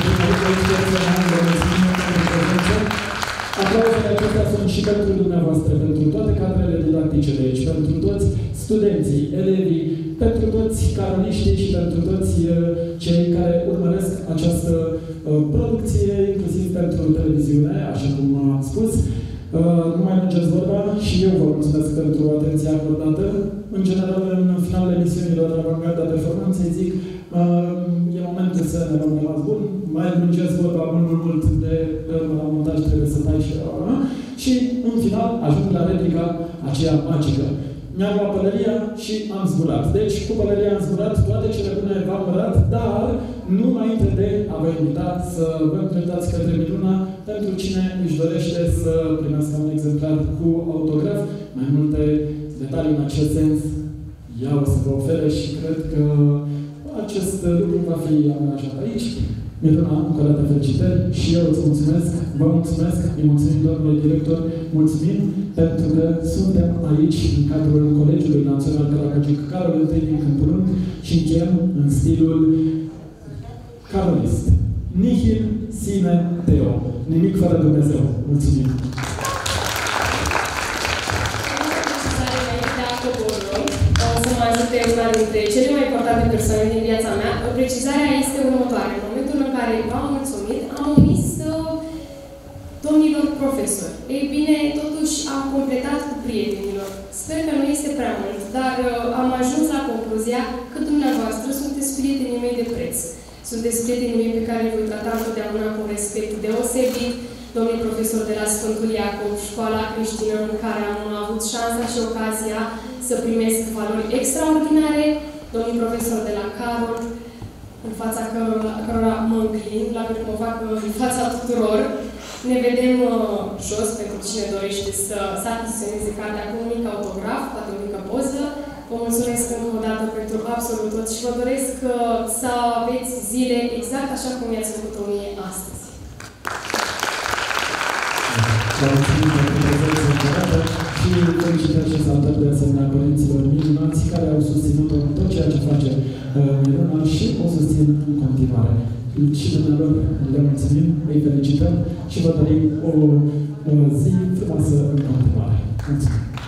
aplauzele acestea sunt și pentru dumneavoastră, pentru toate cadrele didactice de aici, pentru toți studenții, elevii, pentru toți caroliștii și pentru toți cei care urmăresc această producție, inclusiv pentru televiziune, așa cum am spus. Nu mai lungeți vorba și eu vă mulțumesc pentru atenția acordată. În general, în finalul emisiunilor Avangarda Performanței zic e momentul să ne luăm rămas bun, mai lungeți vorba mult de la montaj trebuie să tai și în final ajung la replica aceea magică. Mi-am luat pălăria și am zburat. Deci, cu pălăria am zburat, toate cele bune v-am mărat, dar nu înainte de a vă invita să vă îndreptați către Minuna pentru cine își dorește să primească un exemplar cu autograf. Mai multe detalii în acest sens ea o să vă ofere și cred că acest lucru va fi amenajat aici. Miruna, încă o dată felicitări și eu îți mulțumesc, vă mulțumesc, îi mulțumim domnului director, mulțumim pentru că suntem aici în cadrul Colegiului Național Caracagic Carol I din Câmpul Lung și încheiem în stilul carolist. Nihil sine Deo. Nimic fără Dumnezeu. Mulțumim! O să mă ajute una dintre cele mai importante persoane din viața mea. Precizarea este următoare. În momentul în care v-am mulțumit, am omis domnilor profesori. Ei bine, totuși am completat cu prietenilor. Sper că nu este prea mult, dar am ajuns la concluzia că dumneavoastră sunteți prietenii mei de preț. Sunteți prietenii mei pe care îi voi trata întotdeauna cu respect deosebit. Domnul profesor de la Sfântul Iacov, școala creștină în care am avut șansa și ocazia să primesc valori extraordinare, domnul profesor de la Carol, în fața cărora mă înclin, la fel cum o fac în fața tuturor. Ne vedem jos pentru cine dorește să achiziționeze cartea cu un mic autograf, poate o mică poză. Vă mulțumesc încă o dată pentru absolut tot și vă doresc să aveți zile exact așa cum i-ați făcut-o mie astăzi. Vă mulțumim pentru prezența încerată și felicitări și salutări de asemenea părinților minunați care au susținut-o în tot ceea ce face Miruna și o susțin în continuare. Și dumnealor le mulțumim, îi felicităm și vă dorim o zi frumoasă în continuare. Mulțumim!